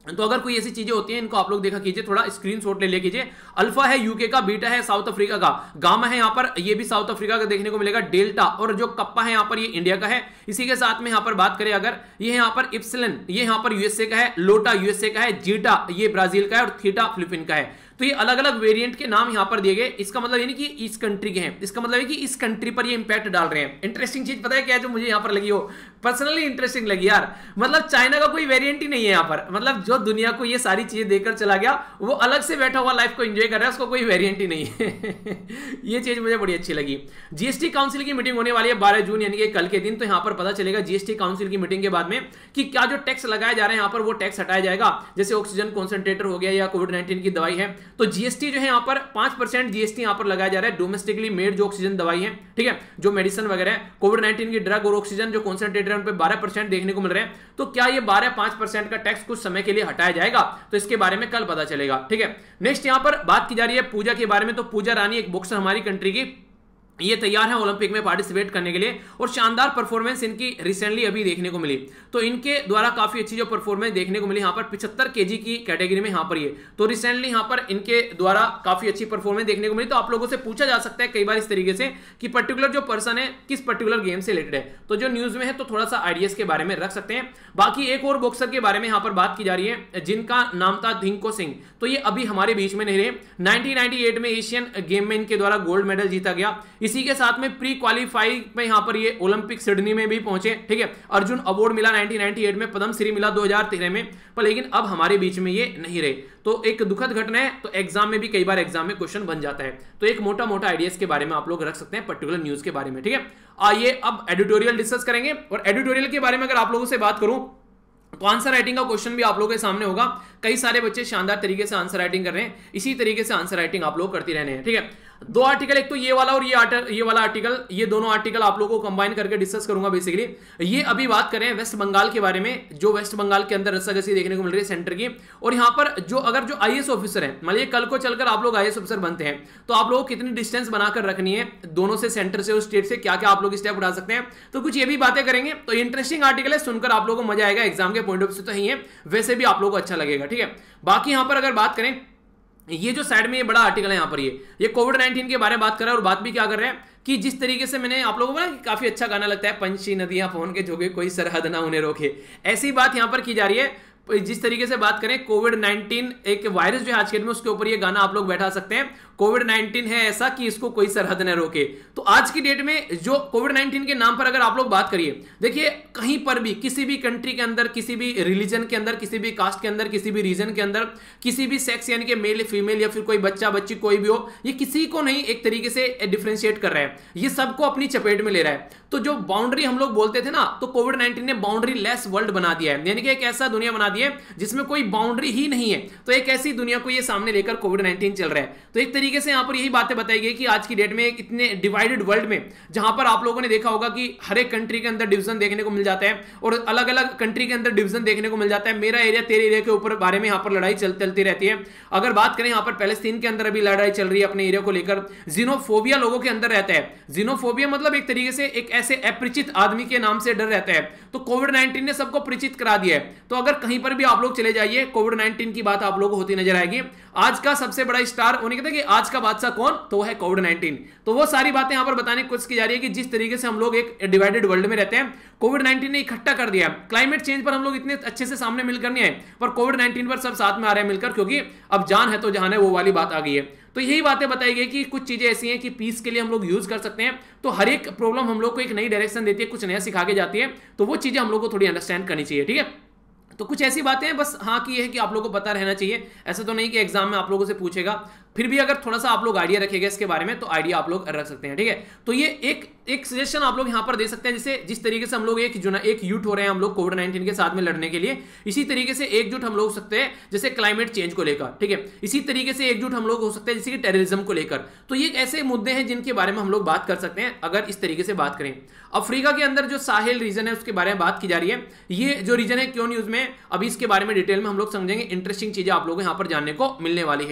तो अगर कोई ऐसी चीजें होती हैं इनको आप लोग देखा कीजिए, थोड़ा स्क्रीनशॉट ले लिया कीजिए। अल्फा है यूके का, बीटा है साउथ अफ्रीका का, गामा है यहाँ पर ये भी साउथ अफ्रीका का देखने को मिलेगा, डेल्टा और जो कप्पा है यहाँ पर ये इंडिया का है। इसी के साथ में यहाँ पर बात करें अगर ये यहाँ पर इप्सिलन ये यहाँ पर यूएसए का है, लोटा यूएसए का है, जीटा ये ब्राजील का है और थीटा फिलिपीन का है। तो ये अलग अलग वेरिएंट के नाम यहां पर दिए गए। इसका मतलब ये नहीं कि इस कंट्री के हैं, इसका मतलब है कि इस कंट्री पर ये इंपैक्ट डाल रहे हैं। इंटरेस्टिंग चीज पता है क्या है जो मुझे यहां पर लगी हो, पर्सनली इंटरेस्टिंग लगी यार, मतलब चाइना का कोई वेरिएंट ही नहीं है यहां पर, मतलब जो दुनिया को ये सारी चीजें देकर चला गया वो अलग से बैठा हुआ लाइफ को एंजॉय कर रहा है, उसको कोई वेरिएंट ही नहीं है। ये चीज मुझे बड़ी अच्छी लगी। जीएसटी काउंसिल की मीटिंग होने वाली है बारह जून यानी कि कल के दिन, तो यहां पर पता चलेगा जीएसटी काउंसिल की मीटिंग के बाद में कि क्या जो टैक्स लगाया जा रहा है यहां पर वो टैक्स हटाया जाएगा। जैसे ऑक्सीजन कॉन्सेंट्रेटर हो गया या कोविड नाइनटीन की दवाई है, तो जीएसटी जो है यहाँ पर पांच परसेंट जीएसटी यहाँ पर लगाया जा रहा है डोमेस्टिकली मेड जो ऑक्सीजन दवाई है, ठीक है, जो मेडिसिन वगैरह है, कोविड नाइनटीन की ड्रग और ऑक्सीजन जो कॉन्सेंट्रेटर है उन पे बारह परसेंट देखने को मिल रहे हैं। तो क्या ये बारह पांच परसेंट का टैक्स कुछ समय के लिए हटाया जाएगा, तो इसके बारे में कल पता चलेगा, ठीक है। नेक्स्ट यहाँ पर बात की जा रही है पूजा के बारे में। तो पूजा रानी एक बॉक्सर हमारी कंट्री की, ये तैयार है ओलंपिक में पार्टिसिपेट करने के लिए और शानदार परफॉर्मेंस इनकी रिसेंटली अभी देखने को मिली। तो इनके द्वारा काफी अच्छी जो परफॉर्मेंस देखने को मिली यहाँ पर पचहत्तर केजी की कैटेगरी में यहाँ पर ये, तो रिसेंटली यहाँ पर इनके द्वारा काफी अच्छी परफॉर्मेंस देखने को मिली। तो आप लोगों से पूछा जा सकता है कई बार इस तरीके से कि पर्टिकुलर जो पर्सन है किस पर्टिकुलर गेम से रिलेटेड है, तो जो न्यूज में है तो थोड़ा सा आइडियाज के बारे में रख सकते हैं। बाकी एक और बॉक्सर के बारे में यहाँ पर बात की जा रही है जिनका नाम था धिंको सिंह, तो ये अभी हमारे बीच में नहीं रहे। नाइनटीन नाइनटी एट में एशियन गेम में इनके द्वारा गोल्ड मेडल जीता गया। इसी के साथ में प्री क्वालिफाई में यहां पर ये ओलंपिक सिडनी में भी पहुंचे, ठीक है। अर्जुन अवार्ड मिला नाइनटीन नाइनटी एट में, पद्मश्री मिला दो हज़ार तेरह में, पर लेकिन अब हमारे बीच में ये नहीं रहे। तो एक दुखद घटना है। तो एग्जाम में भी कई बार एग्जाम में क्वेश्चन बन जाता है। तो एक मोटा मोटा आइडियाज के बारे में आप लोग रख सकते हैं पर्टिकुलर न्यूज के बारे में, ठीक है। आइए अब एडिटोरियल डिस्कस करेंगे। और एडिटोरियल के बारे में अगर आप लोगों से बात करूं तो आंसर राइटिंग का क्वेश्चन भी आप लोगों के सामने होगा। कई सारे बच्चे शानदार तरीके से आंसर राइटिंग कर रहे हैं, इसी तरीके से आंसर राइटिंग आप लोग करती रहने हैं, ठीक है। दो आर्टिकल, एक तो ये वाला और ये आर्टिकल, ये वाला आर्टिकल, ये दोनों आर्टिकल आप लोगों को कंबाइन करके डिस्कस करूंगा बेसिकली। ये अभी बात करें वेस्ट बंगाल के बारे में, जो वेस्ट बंगाल के अंदर रस्साकसी देखने को मिल रही है सेंटर की। और यहां पर जो अगर जो आईएएस ऑफिसर है, मान लीजिए कल को चलकर आप लोग आईएएस ऑफिसर बनते हैं, तो आप लोगों को कितनी डिस्टेंस बनाकर रखनी है दोनों से, सेंटर से और स्टेट से, क्या क्या आप लोग स्टेप उठा सकते हैं, तो कुछ ये भी बातें करेंगे। तो इंटरेस्टिंग आर्टिकल है, सुनकर आप लोगों को मजा आएगा। एग्जाम के पॉइंट ऑफ व्यू से तो ही है, वैसे भी आप लोगों को अच्छा लगेगा, ठीक है। बाकी यहां पर अगर बात करें, ये जो साइड में ये बड़ा आर्टिकल है यहाँ पर, ये ये कोविड नाइनटीन के बारे में बात कर रहा है। और बात भी क्या कर रहे हैं कि जिस तरीके से मैंने आप लोगों को ना काफी अच्छा गाना लगता है, पंछी नदियां फोन के जोगे कोई सरहद ना उन्हें रोके, ऐसी बात यहाँ पर की जा रही है। जिस तरीके से बात करें कोविड नाइनटीन एक वायरस जो है आज के दिन में, उसके ऊपर ये गाना आप लोग बैठा सकते हैं। कोविड नाइनटीन है ऐसा कि इसको कोई सरहद न रोके। तो आज की डेट में जो कोविड नाइनटीन के नाम पर अगर आप लोग बात करिए, देखिए कहीं पर भी किसी भी कंट्री के अंदर, किसी भी रिलीजन के अंदर, किसी भी कास्ट के अंदर, किसी भी रीजन के अंदर, किसी भी सेक्स यानी कि मेल फीमेल या फिर कोई बच्चा बच्ची कोई भी हो, ये किसी को नहीं एक तरीके से डिफरेंशिएट कर रहा है, ये सबको अपनी चपेट में ले रहा है। तो जो बाउंड्री हम लोग बोलते थे ना, तो कोविड नाइनटीन ने बाउंड्री लेस वर्ल्ड बना दिया है, यानी कि एक ऐसा दुनिया बना दी है जिसमें कोई बाउंड्री ही नहीं है। तो एक ऐसी दुनिया को ये सामने लेकर कोविड नाइनटीन चल रहा है। तो एक तरीके से यहां पर यही बातें बताई गई कि आज की डेट में एक इतने डिवाइडेड वर्ल्ड में, जहां पर आप लोगों ने देखा होगा कि हर एक कंट्री के अंदर डिवीजन देखने को मिल जाता है और अलग अलग कंट्री के अंदर डिवीजन देखने को मिल जाता है। मेरा एरिया तेरे एरिया के ऊपर बारे में यहां पर लड़ाई चल, चलती रहती है। अगर बात करें यहां पर पैलेस्तीन के अंदर अभी लड़ाई चल रही है अपने एरिया को लेकर। जीनोफोबिया लोगों के अंदर रहता है। जीनोफोबिया मतलब एक तरीके से एक ऐसे अपरिचित आदमी के नाम से डर रहता है। तो कोविड नाइनटीन ने सबको परिचित करा दिया है। तो अगर कहीं पर भी आप लोग चले जाइए, कोविड नाइनटीन की बात आप लोगों को होती नजर आएगी। आज का सबसे बड़ा स्टार उन्हें कहते हैं कि आज का बादशाह कौन, तो है कोविड नाइनटीन। तो वो सारी बातें यहां पर बताने की कोशिश की जा रही है कि जिस तरीके से हम लोग एक डिवाइडेड वर्ल्ड में रहते हैं, कोविड नाइनटीन ने इकट्ठा कर दिया। क्लाइमेट चेंज पर हम लोग इतने अच्छे से सामने मिलकर नहीं आए, पर कोविड नाइनटीन पर सब साथ में आ रहे हैं मिलकर, क्योंकि अब जान है तो जहान है, वो वाली बात आ गई है। तो यही बातें बताई गई कि कुछ चीजें ऐसी हैं कि पीस के लिए हम लोग यूज कर सकते हैं। तो हर एक प्रॉब्लम हम लोग को एक नई डायरेक्शन देती है, कुछ नया सिखा के जाती है। तो वो चीजें हम लोग को थोड़ी अंडरस्टैंड करनी चाहिए, ठीक है। तो कुछ ऐसी बातें हैं, बस हाँ कि ये है कि आप लोगों को पता रहना चाहिए। ऐसा तो नहीं कि एग्जाम में आप लोगों से पूछेगा, फिर भी अगर थोड़ा सा आप लोग आइडिया रखेगा इसके बारे में, तो आइडिया आप लोग रख सकते हैं, ठीक है। तो ये एक एक सजेशन आप लोग यहाँ पर दे सकते हैं, जैसे जिस तरीके से हम लोग एक जुना एक यूट हो रहे हैं हम लोग कोविड नाइनटीन के साथ में लड़ने के लिए, इसी तरीके से एकजुट हम लोग हो सकते हैं जैसे क्लाइमेट चेंज को लेकर, ठीक है। इसी तरीके से एकजुट हम लोग हो सकते हैं जैसे कि टेररिज्म को लेकर। तो ये ऐसे मुद्दे हैं जिनके बारे में हम लोग बात कर सकते हैं अगर इस तरीके से बात करें। अफ्रीका के अंदर जो साहेल रीजन है उसके बारे में बात की जा रही है। ये जो रीजन है क्यों न्यूज में, अभी इसके बारे में डिटेल में हम लोग समझेंगे। इंटरेस्टिंग चीजें आप लोगों को यहाँ पर जानने को मिलने वाली है।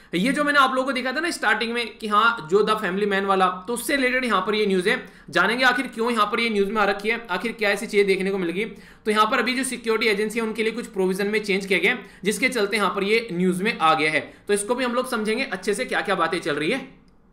ये जो मैंने आप लोगों को दिखा था ना स्टार्टिंग में कि हाँ जो द फैमिली मैन वाला, तो उससे रिलेटेड यहाँ पर ये न्यूज है। जानेंगे आखिर क्यों यहाँ पर ये न्यूज में आ रखी है, आखिर क्या ऐसी चीजें देखने को मिलेगी। तो यहाँ पर अभी जो सिक्योरिटी एजेंसी है उनके लिए कुछ प्रोविजन में चेंज किया गया, जिसके चलते यहाँ पर ये न्यूज में आ गया है। तो इसको भी हम लोग समझेंगे अच्छे से क्या क्या बातें चल रही है।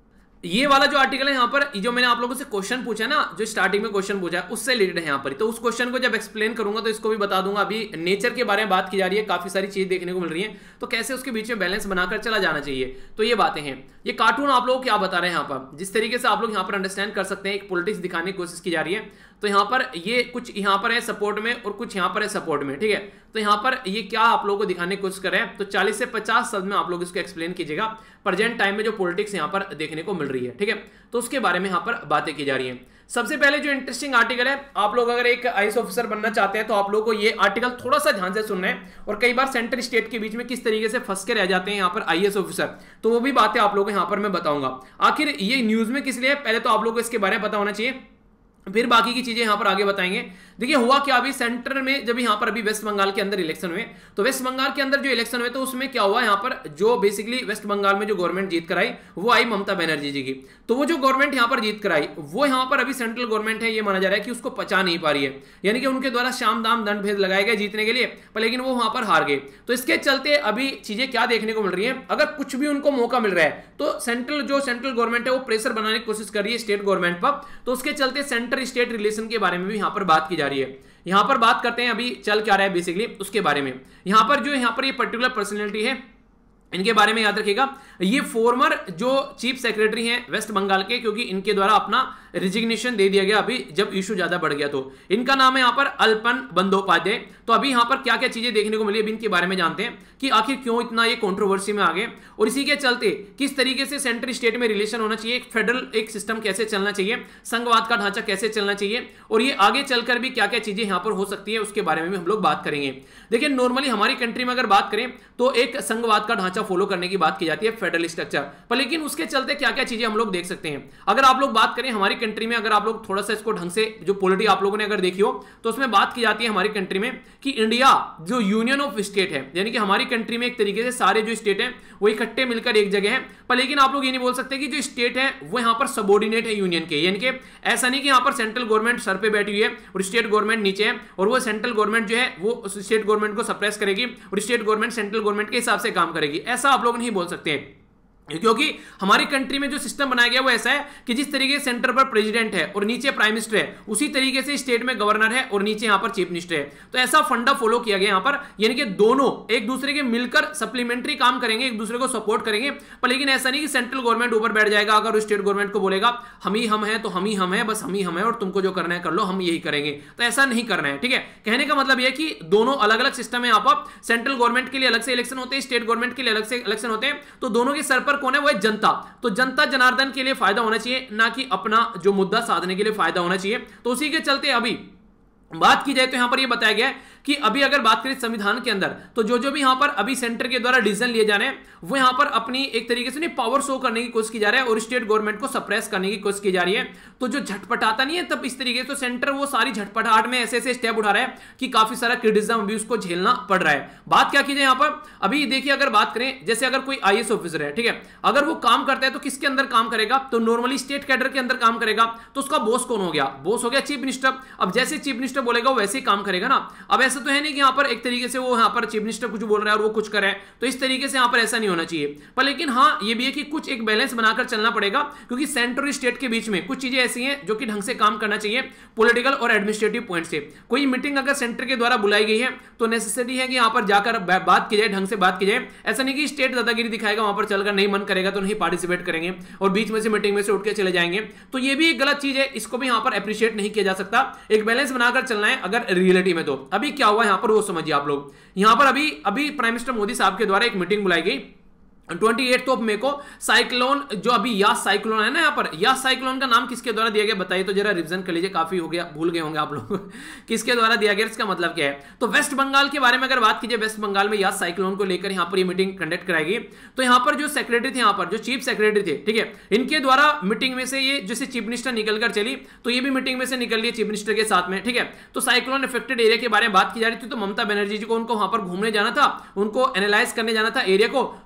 ये वाला जो आर्टिकल है यहाँ पर, जो मैंने आप लोगों से क्वेश्चन पूछा ना, जो स्टार्टिंग में क्वेश्चन पूछा है उससे रिलेटेड है यहाँ पर। तो उस क्वेश्चन को जब एक्सप्लेन करूंगा तो इसको भी बता दूंगा। अभी नेचर के बारे में बात की जा रही है, काफी सारी चीज देखने को मिल रही है, तो कैसे उसके बीच में बैलेंस बनाकर चला जाना चाहिए, तो ये बातें हैं। ये कार्टून आप लोग क्या बता रहे हैं यहाँ पर, जिस तरीके से आप लोग यहाँ पर अंडरस्टैंड कर सकते हैं, एक पॉलिटिक्स दिखाने की कोशिश की जा रही है। तो यहाँ पर ये कुछ यहाँ पर है सपोर्ट में और कुछ यहाँ पर है सपोर्ट में, ठीक है। तो यहाँ पर ये क्या आप लोगों को दिखाने की कोशिश कर रहे हैं, तो चालीस से पचास शब्द में आप लोग इसको एक्सप्लेन कीजिएगा, प्रेजेंट टाइम में जो पॉलिटिक्स यहाँ पर देखने को मिल रही है, ठीक है। तो उसके बारे में यहाँ पर बातें की जा रही है। सबसे पहले जो इंटरेस्टिंग आर्टिकल है, आप लोग अगर एक आईएएस ऑफिसर बनना चाहते हैं तो आप लोग को ये आर्टिकल थोड़ा सा ध्यान से सुनना है, और कई बार सेंटर स्टेट के बीच में किस तरीके से फंस के रह जाते हैं यहाँ पर आईएएस ऑफिसर, तो वो भी बातें आप लोगों को यहाँ पर मैं बताऊंगा। आखिर ये न्यूज में किस लिए, पहले तो आप लोगों को इसके बारे में पता होना चाहिए, फिर बाकी की चीजें यहां पर आगे बताएंगे। देखिए हुआ क्या, अभी सेंटर में जब यहां पर अभी वेस्ट बंगाल के अंदर इलेक्शन हुए, तो वेस्ट बंगाल के अंदर जो इलेक्शन हुए तो उसमें क्या हुआ, यहां पर जो बेसिकली वेस्ट बंगाल में जो गवर्नमेंट जीत कराई वो आई ममता बनर्जी जी की। तो वो जो गवर्नमेंट यहां पर जीत कराई वो यहां पर अभी सेंट्रल गवर्नमेंट है, ये माना जा रहा है कि उसको पचा नहीं पा रही है, यानी कि उनके द्वारा शाम दाम दंड भेद लगाए गए जीतने के लिए, पर लेकिन वो वहां पर हार गए। तो इसके चलते अभी चीजें क्या देखने को मिल रही है, अगर कुछ भी उनको मौका मिल रहा है तो सेंट्रल जो सेंट्रल गवर्नमेंट है वो प्रेशर बनाने की कोशिश कर रही है स्टेट गवर्नमेंट पर। तो उसके चलते सेंटर स्टेट रिलेशन के बारे में भी यहां पर बात की जा रही है। यहां पर बात करते हैं अभी चल क्या रहा है बेसिकली उसके बारे में। यहां पर जो यहां पर ये पर्टिकुलर पर्सनैलिटी है, इनके बारे में याद रखिएगा, ये फॉर्मर जो चीफ सेक्रेटरी हैं वेस्ट बंगाल के, क्योंकि इनके द्वारा अपना रिजिग्नेशन दे दिया गया अभी जब इशू ज्यादा बढ़ गया। तो इनका नाम है यहाँ पर अल्पन बंदोपाध्याय। तो अभी यहाँ पर क्या क्या चीजें देखने को मिली अभी इनके बारे में जानते हैं कि आखिर क्यों इतना ये कंट्रोवर्सी में आ गए, और इसी के चलते किस तरीके से सेंटर स्टेट में रिलेशन होना चाहिए, एक फेडरल एक सिस्टम कैसे चलना चाहिए, संघवाद का ढांचा कैसे चलना चाहिए, और ये आगे चलकर भी क्या क्या चीजें यहाँ पर हो सकती है उसके बारे में भी हम लोग बात करेंगे। देखिए नॉर्मली हमारी कंट्री में अगर बात करें तो एक संघवाद का ढांचा फॉलो करने की बात की जाती है, फेडरल स्ट्रक्चर, पर लेकिन उसके चलते क्या क्या चीजें हम लोग देख सकते हैं। अगर आप लोग बात करें हमारी कंट्री में, अगर आप लोग थोड़ा सा इसको ढंग से जो पॉलिटी आप लोगों ने अगर देखी हो तो उसमें बात की जाती है हमारी कंट्री में कि इंडिया जो यूनियन ऑफ स्टेट है, यानी कि हमारी कंट्री में एक तरीके से सारे जो स्टेट हैं वो इकट्ठे मिलकर एक जगह है, पर लेकिन आप लोग ये नहीं बोल सकते कि जो स्टेट है वो यहाँ पर सबऑर्डिनेट है यूनियन के, यानी कि ऐसा नहीं कि यहाँ पर सेंट्रल गवर्नमेंट सर पे बैठी हुई है और स्टेट गवर्नमेंट नीचे है, और वो सेंट्रल गवर्नमेंट जो है वो स्टेट गवर्नमेंट को सप्रेस करेगी और स्टेट गवर्नमेंट सेंट्रल गवर्नमेंट के हिसाब से काम करेगी, ऐसा आप लोग नहीं बोल सकते हैं। क्योंकि हमारी कंट्री में जो सिस्टम बनाया गया वो ऐसा है कि जिस तरीके से सेंटर पर प्रेसिडेंट है और नीचे प्राइम मिनिस्टर है, उसी तरीके से स्टेट में गवर्नर है और नीचे यहां पर चीफ मिनिस्टर है। तो ऐसा फंडा फॉलो किया गया यहां पर, यानी कि दोनों एक दूसरे के मिलकर सप्लीमेंट्री काम करेंगे, एक दूसरे को सपोर्ट करेंगे, पर लेकिन ऐसा नहीं कि सेंट्रल गवर्नमेंट ऊपर बैठ जाएगा अगर स्टेट गवर्नमेंट को बोलेगा हम ही हम है तो हम ही हम है, बस हम ही हम है और तुमको जो करना है कर लो, हम यही करेंगे। तो ऐसा नहीं करना है, ठीक है। कहने का मतलब यह कि दोनों अलग अलग सिस्टम है, यहाँ पर सेंट्रल गवर्नमेंट के लिए अलग से इलेक्शन होते हैं, स्टेट गवर्नमेंट के लिए अलग से इलेक्शन होते हैं। तो दोनों के सर पर कौन है, वो है जनता। तो जनता जनार्दन के लिए फायदा होना चाहिए, ना कि अपना जो मुद्दा साधने के लिए फायदा होना चाहिए। तो उसी के चलते अभी बात की जाए तो यहां पर यह बताया गया है कि अभी अगर बात करें संविधान के अंदर, तो जो जो भी यहां पर अभी सेंटर के द्वारा डिसीजन लिए जा रहे हैं वो यहां पर अपनी एक तरीके से नहीं पावर शो करने की कोशिश की जा रही है और स्टेट गवर्नमेंट को सप्रेस करने की कोशिश की जा रही है। तो जो झटपटाता नहीं है तब इस तरीके से, तो सेंटर वो सारी झटपटाहट में ऐसे ऐसे स्टेप उठा रहा है कि काफी सारा क्रिटिसिज्म भी उसको झेलना पड़ रहा है। बात क्या की जाए यहां पर, अभी देखिए अगर बात करें जैसे अगर कोई आईएएस ऑफिसर है, ठीक है, अगर वो काम करता है तो किसके अंदर काम करेगा, तो नॉर्मली स्टेट कैडर के अंदर काम करेगा। तो उसका बॉस कौन हो गया, बॉस हो गया चीफ मिनिस्टर। अब जैसे चीफ मिनिस्टर बोलेगा वो वैसे ही काम करेगा ना। अब ऐसा तो है नहीं कि यहाँ पर एक तरीके से वो यहाँ पर चीफ मिनिस्टर कुछ बोल रहा है और वो कुछ करे, तो इस तरीके से यहाँ पर ऐसा नहीं होना चाहिए। पर लेकिन हाँ ये भी है कि कुछ एक बैलेंस बनाकर चलना पड़ेगा, क्योंकि सेंटर और स्टेट के बीच में कुछ चीजें ऐसी हैं जो कि ढंग से काम करना चाहिए पॉलिटिकल और एडमिनिस्ट्रेटिव पॉइंट से। कोई मीटिंग अगर सेंटर के द्वारा बुलाई गई है तो नेसेसरी है कि यहाँ पर जाकर बात की जाए, ढंग से बात की जाए। ऐसा नहीं कि स्टेट दादागिरी दिखाएगा वहां पर चलकर, नहीं मन करेगा तो नहीं पार्टिसिपेट करेंगे और बीच में से मीटिंग में से उठ के चले जाएंगे, तो ये भी एक गलत चीज है, इसको भी यहाँ पर अप्रिशिएट नहीं किया जा सकता। एक बैलेंस बनाकर चलना है अगर रियलिटी में। तो अभी क्या हुआ यहाँ पर वो समझिए आप लोग। यहाँ पर अभी अभी प्राइम मिनिस्टर मोदी साहब के द्वारा एक मीटिंग बुलाई गई अट्ठाईस ऑफ मई को। साइक्लोन जो अभी यास साइक्लोन है ना, यहाँ पर यास साइक्लोन का नाम किसके द्वारा दिया गया बताइए तो जरा रिवीजन कर लीजिए, काफी हो गया, भूल गए होंगे आप लोग किसके द्वारा दिया गया, इसका मतलब क्या है। तो वेस्ट बंगाल के बारे में अगर बात कीजिए, वेस्ट बंगाल में यास साइक्लोन को लेकर यहाँ पर ये मीटिंग कंडक्ट कराएगी। तो यहाँ पर जो सेक्रेटरी थे, यहाँ पर जो चीफ सेक्रेटरी थे, ठीक है, इनके द्वारा मीटिंग में से ये जैसे चीफ मिनिस्टर निकल कर चली, तो ये भी मीटिंग में से निकल रही है चीफ मिनिस्टर के साथ में, ठीक है। तो साइक्लोन इफेक्टेड एरिया के बारे में बात की जा रही थी। तो ममता बनर्जी जी को उनको वहां पर घूमने जाना था, उनको एनालाइज करने जाना था एरिया को, तो इनके द्वारा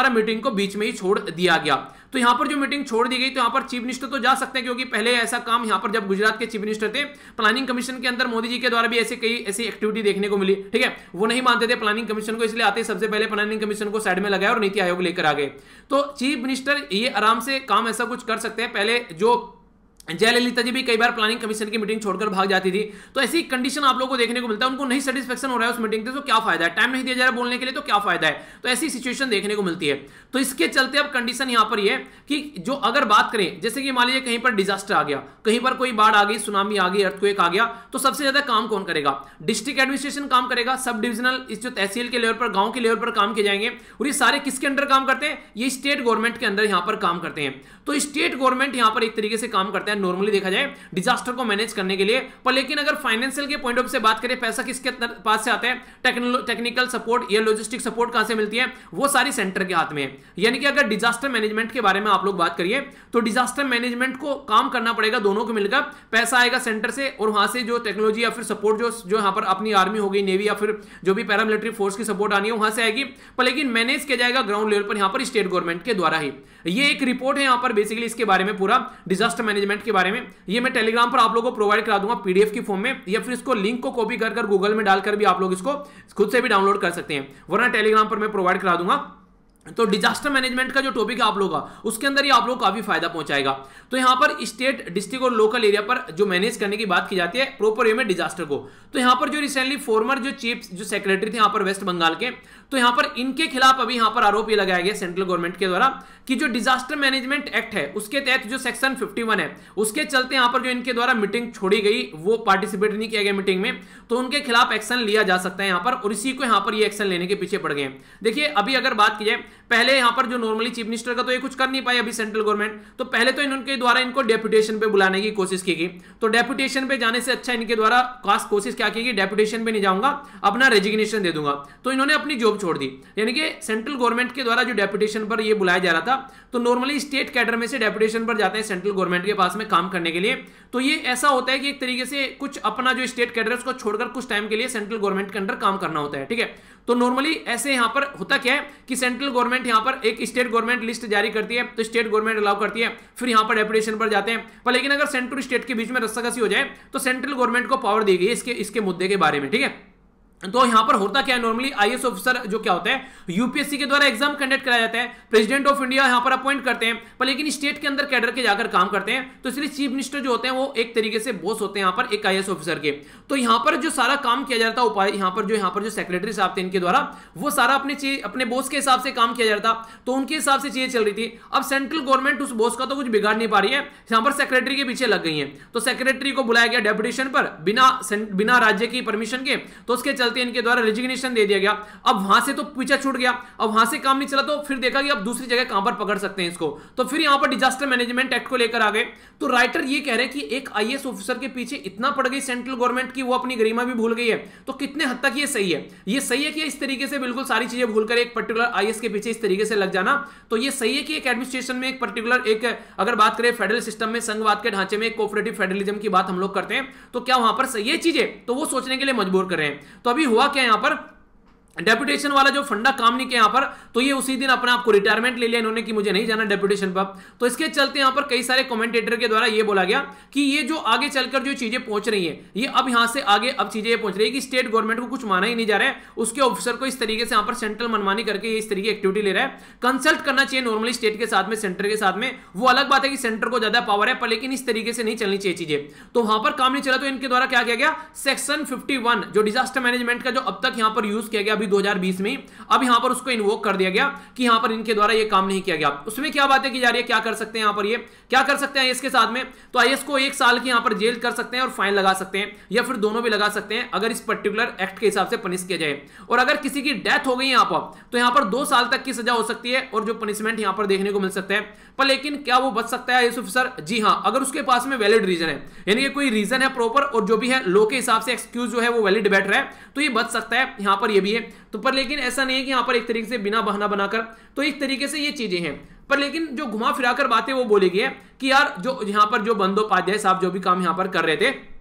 द्वारा मीटिंग को बीच में ही छोड़ दिया गया। तो यहां पर जो मीटिंग छोड़ दी गई, तो यहां पर चीफ मिनिस्टर तो जा सकते हैं, क्योंकि पहले ऐसा काम यहां पर जब गुजरात के चीफ मिनिस्टर थे, प्लानिंग कमीशन के अंदर मोदी जी के द्वारा भी ऐसे कई ऐसी एक्टिविटी देखने को मिली, ठीक है। वो नहीं मानते थे प्लानिंग कमीशन को, इसलिए आते सबसे पहले प्लानिंग कमीशन को साइड में लगाया और नीति आयोग लेकर आ गए। तो चीफ मिनिस्टर ये आराम से काम ऐसा कुछ कर सकते हैं। पहले जो जयललिता जी भी कई बार प्लानिंग कमीशन की मीटिंग छोड़कर भाग जाती थी, तो ऐसी कंडीशन आप लोगों को देखने को मिलता है। उनको नहीं सेटिस्फेक्शन हो रहा है उस मीटिंग से, तो क्या फायदा है, टाइम नहीं दिया जा रहा बोलने के लिए, तो क्या फायदा है। तो ऐसी सिचुएशन देखने को मिलती है। तो इसके चलते अब कंडीशन यहां पर ये है कि जो अगर बात करें, जैसे कि मान लीजिए कहीं पर डिजास्टर आ गया, कहीं पर कोई बाढ़ आ गई, सुनामी आ गई, अर्थक्वेक आ गया, तो सबसे ज्यादा काम कौन करेगा? डिस्ट्रिक्ट एडमिनिस्ट्रेशन काम करेगा, सब डिविजनल इस जो तहसील के लेवल पर, गांव के लेवल पर काम किए जाएंगे। और ये सारे किसके अंडर काम करते हैं? ये स्टेट गवर्नमेंट के अंदर यहां पर काम करते हैं। तो स्टेट गवर्नमेंट यहां पर एक तरीके से काम करता है नॉर्मली देखा जाए डिजास्टर को मैनेज करने के लिए। पर लेकिन अगर फाइनेंशियल के पॉइंट ऑफ व्यू से बात करें, पैसा किसके पास से आता है? टेक्निकल सपोर्ट या लॉजिस्टिक सपोर्ट कहां से मिलती है? वो सारी सेंटर के हाथ में है। यानी कि अगर डिजास्टर मैनेजमेंट के बारे में आप लोग बात करिए, तो डिजास्टर मैनेजमेंट को काम करना पड़ेगा दोनों को मिलकर। पैसा आएगा सेंटर से, और वहां से जो टेक्नोलॉजी या फिर सपोर्ट जो जो यहां पर अपनी आर्मी हो गई, नेवी या फिर जो भी पैरामिलिट्री फोर्स की सपोर्ट आनी है वहां से आएगी। पर लेकिन मैनेज किया जाएगा ग्राउंड लेवल पर यहां पर स्टेट गवर्नमेंट के द्वारा ही। ये एक रिपोर्ट है यहां पर बेसिकली इसके बारे में, पूरा डिजास्टर मैनेजमेंट के बारे में। ये मैं टेलीग्राम पर आप लोगों को प्रोवाइड करा दूंगा पीडीएफ की फॉर्म में, या फिर इसको लिंक को कॉपी कर कर गूगल में डालकर भी आप लोग इसको खुद से भी डाउनलोड कर सकते हैं, वरना टेलीग्राम पर मैं प्रोवाइड करा दूंगा। तो डिजास्टर मैनेजमेंट का जो टॉपिक है आप लोगों का, उसके अंदर ही आप लोग काफी फायदा पहुंचाएगा। तो यहां पर स्टेट, डिस्ट्रिक्ट और लोकल एरिया पर जो मैनेज करने की बात की जाती है प्रॉपर वे में डिजास्टर को, तो यहां पर जो रिसेंटली फॉर्मर जो चीफ जो सेक्रेटरी थे यहां पर वेस्ट बंगाल के, तो यहां पर इनके खिलाफ अभी यहां पर आरोप ये लगाया गया सेंट्रल गवर्नमेंट के द्वारा कि जो डिजास्टर मैनेजमेंट एक्ट है उसके तहत जो सेक्शन इक्यावन है, उसके चलते यहां पर जो इनके द्वारा मीटिंग छोड़ी गई, वो पार्टिसिपेट नहीं किया गया मीटिंग में, तो उनके खिलाफ एक्शन लिया जा सकता है यहां पर। और इसी को यहां पर ये एक्शन लेने के पीछे पड़ गए। देखिए अभी अगर बात की जाए, पहले यहां पर जो नॉर्मली चीफ मिनिस्टर का तो ये कुछ कर नहीं पाए अभी सेंट्रल गवर्नमेंट, तो पहले तो इनके द्वारा इनको डेपुटेशन पे बुलाने की कोशिश की गई। तो डेपुटेशन पे जाने से अच्छा इनके द्वारा खास कोशिश क्या की गई, डेपुटेशन पे नहीं जाऊंगा, अपना रेजिग्नेशन दे दूंगा। तो इन्होंने अपनी जॉब छोड़ दी। यानी कि सेंट्रल गवर्नमेंट के द्वारा जो डेपुटेशन पर ये बुलाया जा रहा था, तो नॉर्मली स्टेट कैडर में से डेपुटेशन पर जाते हैं सेंट्रल गवर्नमेंट के पास में काम करने के लिए। तो ये ऐसा होता है कि एक तरीके से कुछ अपना जो स्टेट कैडर है उसको छोड़कर कुछ टाइम के लिए सेंट्रल गवर्नमेंट के अंडर काम करना होता है, ठीक है। तो नॉर्मली ऐसे यहां पर होता क्या है कि सेंट्रल गवर्नमेंट यहां पर एक स्टेट गवर्नमेंट लिस्ट जारी करती है, तो स्टेट गवर्नमेंट अलाउ करती है, फिर यहां पर डेपुटेशन पर जाते हैं। पर लेकिन अगर सेंट्रल स्टेट के बीच में रस्साकसी हो जाए, तो सेंट्रल गवर्नमेंट को पावर दी गई इसके इसके मुद्दे के बारे में, ठीक है। तो यहां पर होता क्या है, नॉर्मली आईएएस ऑफिसर जो क्या होता है, यूपीएससी के द्वारा एग्जाम कंडक्ट कराया जाता है, प्रेसिडेंट ऑफ इंडिया यहां पर अपॉइंट करते हैं, पर लेकिन स्टेट के अंदर कैडर के जाकर काम करते हैं। तो इसलिए चीफ मिनिस्टर जो होते हैं वो एक तरीके से बॉस होते हैं यहां पर एक आईएएस ऑफिसर के। तो यहां पर जो सारा काम किया जाता है उपाय, यहां पर जो यहां पर जो सेक्रेटरी साहब थे इनके द्वारा, वो सारा अपने अपने बॉस के हिसाब से काम किया जाता, तो उनके हिसाब से चीजें चल रही थी। अब सेंट्रल गवर्नमेंट उस बॉस का तो कुछ बिगाड़ नहीं पा रही है, यहां पर सेक्रेटरी के पीछे लग गई है। तो सेक्रेटरी को बुलाया गया डेपुटेशन पर बिना बिना राज्य की परमिशन के, तो उसके चलते इनके द्वारा दे दिया गया। अब वहां से तो पीछा छूट गया, अब वहां से काम नहीं चला, तो फिर देखा कि अब दूसरी जगह कहां पर पकड़ सकते हैं इसको, तो फिर यहां पर डिजास्टर मैनेजमेंट एक्ट को लेकर आ गए। तो राइटर ये कह रहे हैं कि एक आईएएस ऑफिसर के पीछे इतना पड़ गई सेंट्रल गवर्नमेंट की वो अपनी गरिमा भी भूल गई है। तो कितने हद तक ये सही है? ये सही है कि इस तरीके से बिल्कुल सारी चीजें भूलकर एक पर्टिकुलर आईएएस के पीछे इस तरीके से लग जाना, तो ये सही है कि एक एडमिनिस्ट्रेशन में एक पर्टिकुलर एक अगर बात करें फेडरल सिस्टम में संघवाद के ढांचे में एक कोऑपरेटिव फेडरलिज्म की बात हम लोग करते हैं, तो क्या वहां पर सही है चीजें? तो वो सोचने के लिए मजबूर कर रहे हैं। तो अभी हुआ क्या यहां पर, डेपुटेशन वाला जो फंडा काम नहीं किया यहां पर, तो ये उसी दिन अपने आप को रिटायरमेंट ले लिया इन्होंने कि मुझे नहीं जाना डेपुटेशन पर। तो इसके चलते यहां पर कई सारे कमेंटेटर के द्वारा ये बोला गया कि ये जो आगे चलकर जो चीजें पहुंच रही हैं, ये अब यहां से आगे अब चीजें पहुंच रही है कि स्टेट गवर्नमेंट को कुछ माना ही नहीं जा रहा है, उसके ऑफिसर को इस तरीके से यहां पर सेंट्रल मनमानी करके इस तरीके की एक्टिविटी ले रहा है। कंसल्ट करना चाहिए नॉर्मली स्टेट के साथ में, सेंटर के साथ में, वो अलग बात है कि सेंटर को ज्यादा पावर है, पर लेकिन इस तरीके से नहीं चलनी चाहिए चीजें। तो वहां पर काम नहीं चला, तो इनके द्वारा क्या किया गया, सेक्शन इक्यावन जो डिजास्टर मैनेजमेंट का जो अब तक यहां पर यूज किया गया अभी दो हज़ार बीस में, अब यहां पर उसको इन्वोक कर दिया गया कि यहां पर इनके द्वारा ये काम नहीं किया गया। उसमें क्या बातें की जा रही है, क्या कर सकते हैं यहां पर, ये क्या कर सकते हैं इसके साथ में, तो आईएएस को एक साल की यहां पर जेल कर सकते हैं और फाइन लगा सकते हैं, या फिर दोनों भी लगा सकते हैं अगर इस पर्टिकुलर एक्ट के हिसाब से पनिश किया जाए। और अगर किसी की डेथ हो गई यहां पर, तो यहां पर दो साल तक की सजा हो सकती है और जो पनिशमेंट यहां पर देखने को मिल सकता है। पर लेकिन क्या वो बच सकता है आईएएस ऑफिसर? जी हां, अगर उसके पास में वैलिड रीजन है, यानी कि कोई रीजन है प्रॉपर और जो भी है लॉ के हिसाब से एक्सक्यूज जो है वो वैलिड बैठ रहा है, तो ये बच सकता है, यहां पर ये भी है। तो पर लेकिन ऐसा नहीं है कि यहां पर एक तरीके से बिना बहाना बनाकर, तो एक तरीके से ये चीजें हैं। पर लेकिन जो घुमा फिराकर बातें वो बोली गई है कि यार जो यहां पर जो बंदोपाध्याय साहब जो भी काम यहां पर कर रहे थे,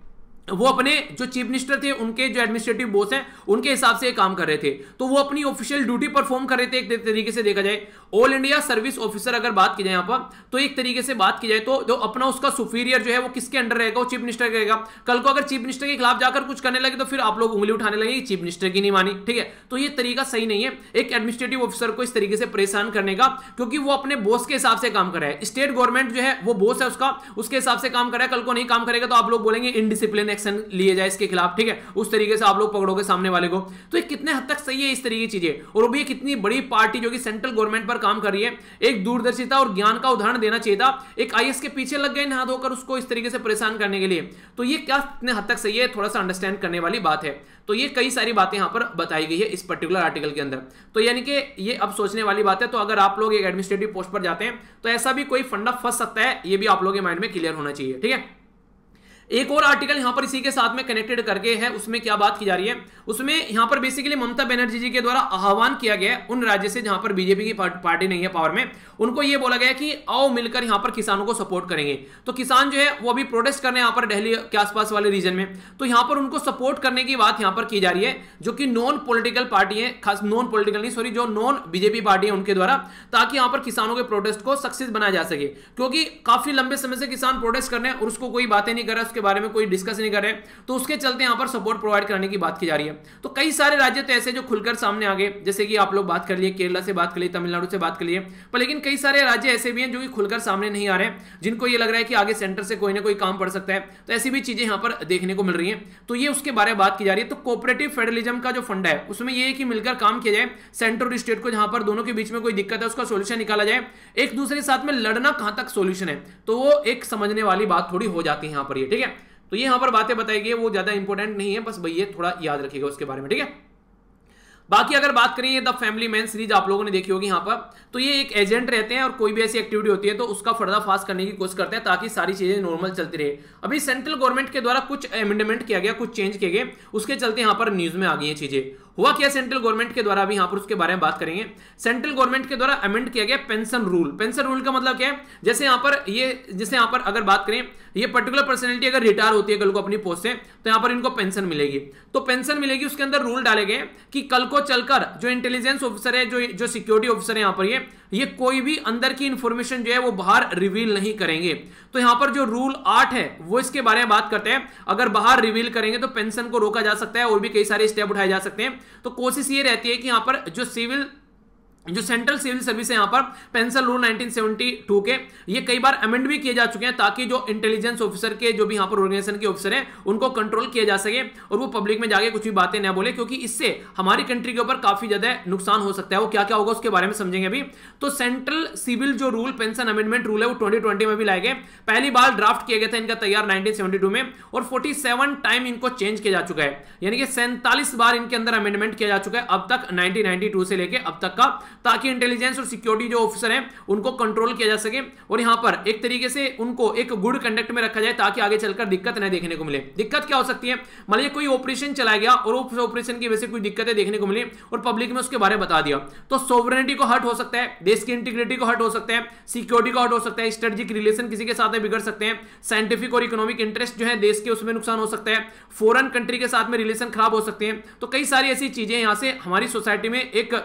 वो अपने जो चीफ मिनिस्टर थे उनके जो एडमिनिस्ट्रेटिव बॉस हैं उनके हिसाब से काम कर रहे थे, तो वो अपनी ऑफिशियल ड्यूटी परफॉर्म कर रहे थे। एक तरीके से देखा जाए ऑल इंडिया सर्विस ऑफिसर अगर बात की जाए यहाँ पर, तो एक तरीके से बात की जाए तो जो अपना उसका सुपीरियर जो है वो किसके अंडर रहेगा, वो चीफ मिनिस्टर रहेगा। कल को अगर चीफ मिनिस्टर के खिलाफ जाकर कुछ करने लगे तो फिर आप लोग उंगली उठाने लगे चीफ मिनिस्टर की नहीं मानी, ठीक है। तो ये तरीका सही नहीं है एक एडमिनिस्ट्रेटिव ऑफिसर को इस तरीके से परेशान करने का, क्योंकि वो अपने बॉस के हिसाब से काम कर रहा है। स्टेट गवर्नमेंट जो है वो बॉस है उसका, उसके हिसाब से काम कर रहा है। कल को नहीं काम करेगा तो आप लोग बोलेंगे इनडिसिप्लिन एक्शन लिए जाए के खिलाफ, ठीक है। उस तरीके से आप लोग पकड़ोगे सामने वाले को। तो ये कितने हद तक सही है इस तरीके की चीजें, और वो भी कितनी बड़ी पार्टी जो कि सेंट्रल गवर्नमेंट पर काम कर रही है। एक दूरदर्शिता और ज्ञान का उदाहरण देना चाहिए था, एक आईएएस के पीछे लग गए नहा धोकर उसको इस तरीके से परेशान करने के लिए। तो ये क्या कितने हद तक सही है, थोड़ा सा अंडरस्टैंड करने वाली बात है। तो ये कई सारी बातें यहां पर बताई गई है इस पर्टिकुलर आर्टिकल के अंदर। तो यानी कि ये अब सोचने वाली बात है। तो अगर आप लोग एक एडमिनिस्ट्रेटिव पोस्ट पर जाते हैं तो ऐसा भी कोई फंडा फंस सकता है, ये भी आप लोगों के माइंड में क्लियर होना चाहिए, ठीक है। एक और आर्टिकल यहां पर इसी के साथ में कनेक्टेड करके है, उसमें क्या बात की जा रही है, उसमें यहां पर बेसिकली ममता बनर्जी जी के द्वारा आह्वान किया गया है उन राज्य से जहां पर बीजेपी की पार्टी नहीं है पावर में, उनको यह बोला गया कि आओ मिलकर यहां पर किसानों को सपोर्ट करेंगे। तो किसान जो है वो अभी प्रोटेस्ट करने यहां पर दिल्ली के आसपास वाले रीजन में, तो यहां पर उनको सपोर्ट करने की बात यहां पर की जा रही है, जो कि नॉन पॉलिटिकल पार्टी है, खास नॉन पॉलिटिकल नहीं सॉरी जो नॉन बीजेपी पार्टी है उनके द्वारा, ताकि यहां पर किसानों के प्रोटेस्ट को सक्सेस बनाया जा सके। क्योंकि काफी लंबे समय से किसान प्रोटेस्ट कर रहे हैं और उसको कोई बातें नहीं कर रहा, उसके बारे में कोई डिस्कस नहीं कर रहे, तो उसके चलते यहां पर सपोर्ट प्रोवाइड करने की बात की जा रही है। तो कई सारे राज्य तो ऐसे जो खुलकर सामने आ गए, जैसे कि आप लोग बात कर लिए केरला से बात कर लिए, तमिलनाडु से बात कर लिए, पर लेकिन कई सारे राज्य ऐसे भी हैं जो कि खुलकर सामने नहीं आ रहे हैं, जिनको ये लग रहा है कि आगे सेंटर से कोई ना कोई काम पड़ सकता है। तो ऐसी भी चीजें यहां पर देखने को मिल रही हैं, तो ये उसके बारे में बात की जा रही है। तो कोऑपरेटिव फेडरलिज्म का जो फंड है उसमें ये है कि मिलकर काम किया जाए, सेंटर और स्टेट को जहां पर दोनों के बीच में कोई दिक्कत है उसका सोल्यूशन निकाला जाए। एक दूसरे के साथ में लड़ना कहां तक सोल्यूशन है, तो वो एक समझने वाली बात थोड़ी हो जाती है यहां पर ये, ठीक है। तो ये यहां पर बातें बताई गई है, वो ज्यादा इंपॉर्टेंट नहीं है, बस भैया थोड़ा याद रखिएगा उसके बारे में, ठीक है। बाकी अगर बात करें द फैमिली मैन सीरीज आप लोगों ने देखी होगी यहाँ पर, तो ये एक एजेंट रहते हैं और कोई भी ऐसी एक्टिविटी होती है तो उसका पर्दाफाश करने की कोशिश करते हैं ताकि सारी चीजें नॉर्मल चलती रहे। अभी सेंट्रल गवर्नमेंट के द्वारा कुछ अमेंडमेंट किया गया, कुछ चेंज किए गए, उसके चलते यहाँ पर न्यूज में आ गई है चीजें। हुआ क्या सेंट्रल गवर्नमेंट के द्वारा, भी यहां पर उसके बारे में बात करेंगे। सेंट्रल गवर्नमेंट के द्वारा अमेंड किया गया पेंशन रूल। पेंशन रूल का मतलब क्या है, जैसे यहां पर ये जैसे यहां पर अगर बात करें, ये पर्टिकुलर पर्सनैलिटी अगर रिटायर होती है कल को अपनी पोस्ट से, तो यहां पर इनको पेंशन मिलेगी। तो पेंशन मिलेगी, उसके अंदर रूल डाले गए कि कल को चलकर जो इंटेलिजेंस ऑफिसर है, जो जो सिक्योरिटी ऑफिसर है यहां पर ये ये कोई भी अंदर की इंफॉर्मेशन जो है वो बाहर रिवील नहीं करेंगे। तो यहां पर जो रूल आठ है वो इसके बारे में बात करते हैं, अगर बाहर रिवील करेंगे तो पेंशन को रोका जा सकता है और भी कई सारे स्टेप उठाए जा सकते हैं। तो कोशिश ये रहती है कि यहां पर जो सिविल जो सेंट्रल सिविल सर्विस है यहां पर pension rule nineteen seventy two के ये कई बार अमेंड भी किए जा चुके हैं, ताकि जो इंटेलिजेंस ऑफिसर के जो भी यहां पर ऑर्गेनाइजेशन के ऑफिसर हैं उनको कंट्रोल किया जा सके और वो पब्लिक में जाके कुछ भी बातें ना बोले, क्योंकि इससे हमारी कंट्री के ऊपर काफी ज्यादा नुकसान हो सकता है। वो क्या क्या होगा उसके बारे में समझेंगे अभी। तो सेंट्रल सिविल जो रूल पेंशन अमेंडमेंट रूल है वो ट्वेंटी ट्वेंटी में भी लाए गए। पहली बार ड्राफ्ट किया गया था इनका तैयार नाइनटीन सेवेंटी टू में, और फोर्टी सेवन टाइम इनको चेंज किया जा चुका है, यानी कि सैंतालीस बार इनके अंदर अमेंडमेंट किया जा चुका है अब तक, नाइनटीन नाइंटी टू से लेकर अब तक का, ताकि इंटेलिजेंस और सिक्योरिटी जो ऑफिसर हैं उनको कंट्रोल किया जा सके और यहां पर एक तरीके से उनको एक गुड कंडक्ट में रखा जाए, ताकि आगे चलकर दिक्कत न देखने को मिले। दिक्कत क्या हो सकती है, मान लीजिए कोई ऑपरेशन चलाया गया और उस ऑपरेशन की वजह से कोई दिक्कतें देखने को मिली और पब्लिक में उसके बारे में बता दिया, तो सोवरेनिटी को हर्ट हो सकता है, देश की इंटीग्रिटी को हर्ट हो सकता है, सिक्योरिटी को हर्ट हो सकता है, स्ट्रेटेजिक रिलेशन किसी के साथ में बिगड़ सकते हैं, साइंटिफिक और इकोनॉमिक इंटरेस्ट जो है देश के उसमें नुकसान हो सकता है, फॉरेन कंट्री के साथ में रिलेशन खराब हो सकते हैं। तो कई सारी ऐसी चीजें यहां से हमारी सोसाइटी में एक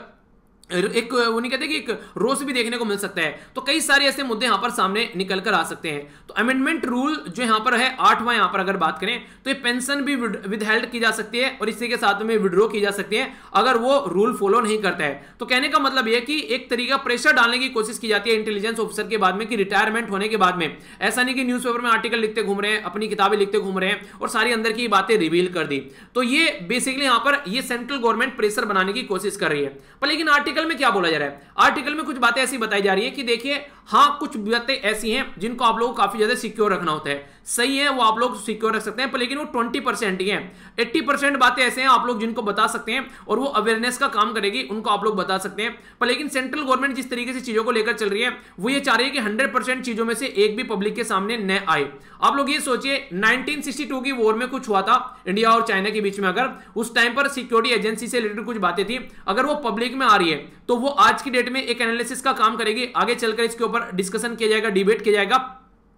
एक वो नहीं कहते कि एक रोष भी देखने को मिल सकता है। तो कई सारे ऐसे मुद्दे यहां पर सामने निकल कर आ सकते हैं। तो अमेंडमेंट रूल जो यहां पर है आठवां, यहां पर अगर बात करें तो ये पेंशन भी विदहेल्ड की जा सकती है और इसी के साथ में विड्रॉ की जा सकती है अगर वो रूल फॉलो नहीं करता है। तो कहने का मतलब यह कि एक तरीका प्रेशर डालने की कोशिश की जाती है इंटेलिजेंस ऑफिसर के बाद में कि रिटायरमेंट होने के बाद में, ऐसा नहीं कि न्यूज़पेपर में आर्टिकल लिखते घूम रहे हैं, अपनी किताबें लिखते घूम रहे हैं और सारी अंदर की बातें रिवील कर दी। तो ये बेसिकली यहां पर ये सेंट्रल गवर्नमेंट प्रेशर बनाने की कोशिश कर रही है। पर लेकिन आर्टिकल में क्या बोला जा रहा है, आर्टिकल में कुछ बातें ऐसी बताई जा रही है कि देखिए हाँ कुछ बातें ऐसी हैं जिनको आप लोगों को काफी ज्यादा सिक्योर रखना होता है, सही है वो आप लोग सिक्योर रख सकते हैं, पर लेकिन वो ट्वेंटी परसेंट ही है। अस्सी परसेंट बातें ऐसे हैं आप लोग जिनको बता सकते हैं और वो अवेयरनेस का काम करेगी, उनको आप लोग बता सकते हैं। पर लेकिन सेंट्रल गवर्नमेंट जिस तरीके से चीजों को लेकर चल रही है वो ये चाह रही है कि हंड्रेड परसेंट चीजों में से एक भी पब्लिक के सामने न आए। आप लोग ये सोचिए नाइनटीन सिक्सटी टू की वॉर में कुछ हुआ था इंडिया और चाइना के बीच में, अगर उस टाइम पर सिक्योरिटी एजेंसी से रिलेटेड कुछ बातें थी, अगर वो पब्लिक में आ रही है तो वो आज की डेट में एक एनालिसिस का काम करेगी, आगे चलकर इसके ऊपर डिस्कशन किया जाएगा, डिबेट किया जाएगा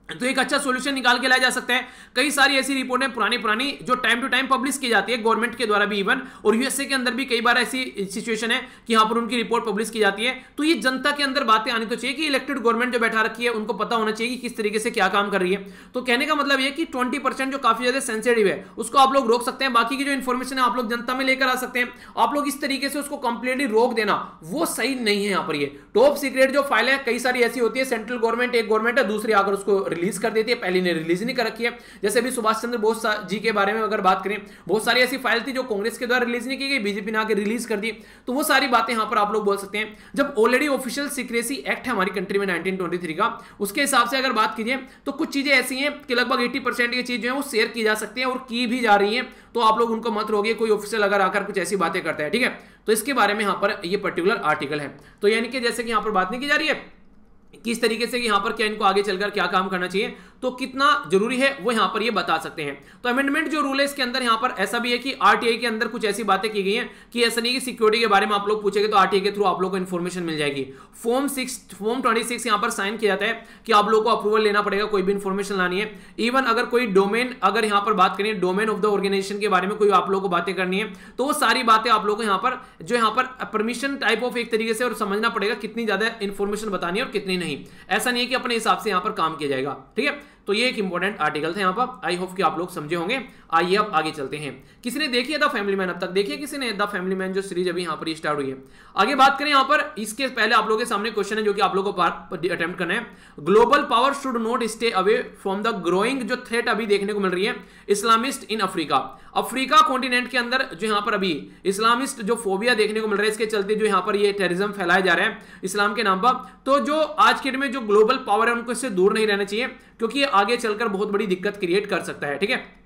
तो एक अच्छा सॉल्यूशन निकाल के लाया जा सकता है। कई सारी ऐसी रिपोर्टें पुरानी पुरानी जो टाइम टू टाइम पब्लिश की जाती है गवर्नमेंट के द्वारा भी इवन, और यूएसए के अंदर भी कई बार ऐसी सिचुएशन है कि यहां पर उनकी रिपोर्ट पब्लिश की जाती है। तो ये जनता के अंदर बातें आनी तो चाहिए कि इलेक्टेड गवर्नमेंट जो बैठा रखी है उनको पता होना चाहिए कि किस तरीके से क्या काम कर रही है। तो कहने का मतलब ये कि ट्वेंटी परसेंट जो काफी ज्यादा सेंसिटिव है उसको आप लोग रोक सकते हैं, बाकी की जो इन्फॉर्मेशन है आप लोग जनता में लेकर आ सकते हैं। आप लोग इस तरीके से उसको कंप्लीटली रोक देना वो सही नहीं है। यहाँ पर ये टॉप सीक्रेट जो फाइल है कई सारी ऐसी होती है, सेंट्रल गवर्नमेंट एक गवर्नमेंट है दूसरी आकर उसको रिलीज कर देती है, पहली ने रिलीज नहीं कर रखी है। जैसे अभी सुभाष चंद्र बोस जी के बारे में अगर बात करें, बहुत सारी ऐसी फाइल थी जो कांग्रेस के द्वारा रिलीज नहीं की गई, बीजेपी ने आकर रिलीज कर दी। तो वो सारी बातें यहां पर आप लोग बोल सकते हैं। जब ऑलरेडी ऑफिशियल सीक्रेसी एक्ट है हमारी कंट्री में नाइनटीन ट्वेंटी थ्री का, उसके हिसाब से अगर बात कीजिए तो कुछ चीजें ऐसी हैं कि लगभग अस्सी परसेंट की चीज जो है वो शेयर की जा सकती है और की भी जा रही है। तो आप लोग उनको मत रोगिए कोई ऑफिशियल अगर आकर कुछ ऐसी बातें करता है, ठीक है। तो इसके बारे में यहां पर ये पर्टिकुलर आर्टिकल है। तो यानी कि जैसे कि यहां पर बात नहीं की जा रही है किस तरीके से यहां पर क्या इनको आगे चलकर क्या काम करना चाहिए, तो कितना जरूरी है वो यहां पर ये बता सकते हैं। तो अमेंडमेंट जो रूल है इसके अंदर यहां पर ऐसा भी है कि आरटीआई के अंदर कुछ ऐसी बातें की गई हैं कि ऐसा नहीं कि सिक्योरिटी के बारे में आप लोग पूछेंगे तो आरटीआई के थ्रू आप लोग को इन्फॉर्मेशन मिल जाएगी। Form six form twenty six यहां पर साइन किया जाता है कि आप लोग को अप्रूवल लेना पड़ेगा कोई भी इन्फॉर्मेशन लानी है। इवन अगर कोई डोमेन अगर यहां पर बात करें डोमेन ऑफ द ऑर्गेनाइजेशन के बारे में कोई आप लोग को बातें करनी है तो वो सारी बातें आप लोग को यहां पर जो यहां पर परमिशन टाइप ऑफ एक तरीके से और समझना पड़ेगा कितनी ज्यादा इन्फॉर्मेशन बतानी है और कितनी नहीं। ऐसा नहीं है कि अपने हिसाब से यहां पर काम किया जाएगा, ठीक है। तो ये एक इंपॉर्टेंट आर्टिकल था यहां पर, आई होप कि आप लोग समझे होंगे। आइए अब आगे चलते हैं। किसी ने देखी है द फैमिली मैन? अब तक देखिए किसी ने द फैमिली मैन जो सीरीज अभी यहां पर स्टार्ट हुई है। आगे बात करें यहां पर, इसके पहले आप लोगों के सामने क्वेश्चन है जो कि आप लोगों को अटेम्प्ट करना है। Global power should not stay away from the growing जो थ्रेट अभी देखने को मिल रही है Islamist in Africa. Africa continent के अंदर जो यहां पर अभी इस्लामिस्ट जो फोबिया देखने को मिल रहा है, इसके चलते जो यहां पर ये टेररिज्म फैलाया जा रहा है इस्लाम के नाम पर, तो जो आज के डेट में जो ग्लोबल पावर है उनको इससे दूर नहीं रहना चाहिए क्योंकि ये आगे चलकर बहुत बड़ी दिक्कत क्रिएट कर सकता है, ठीक है।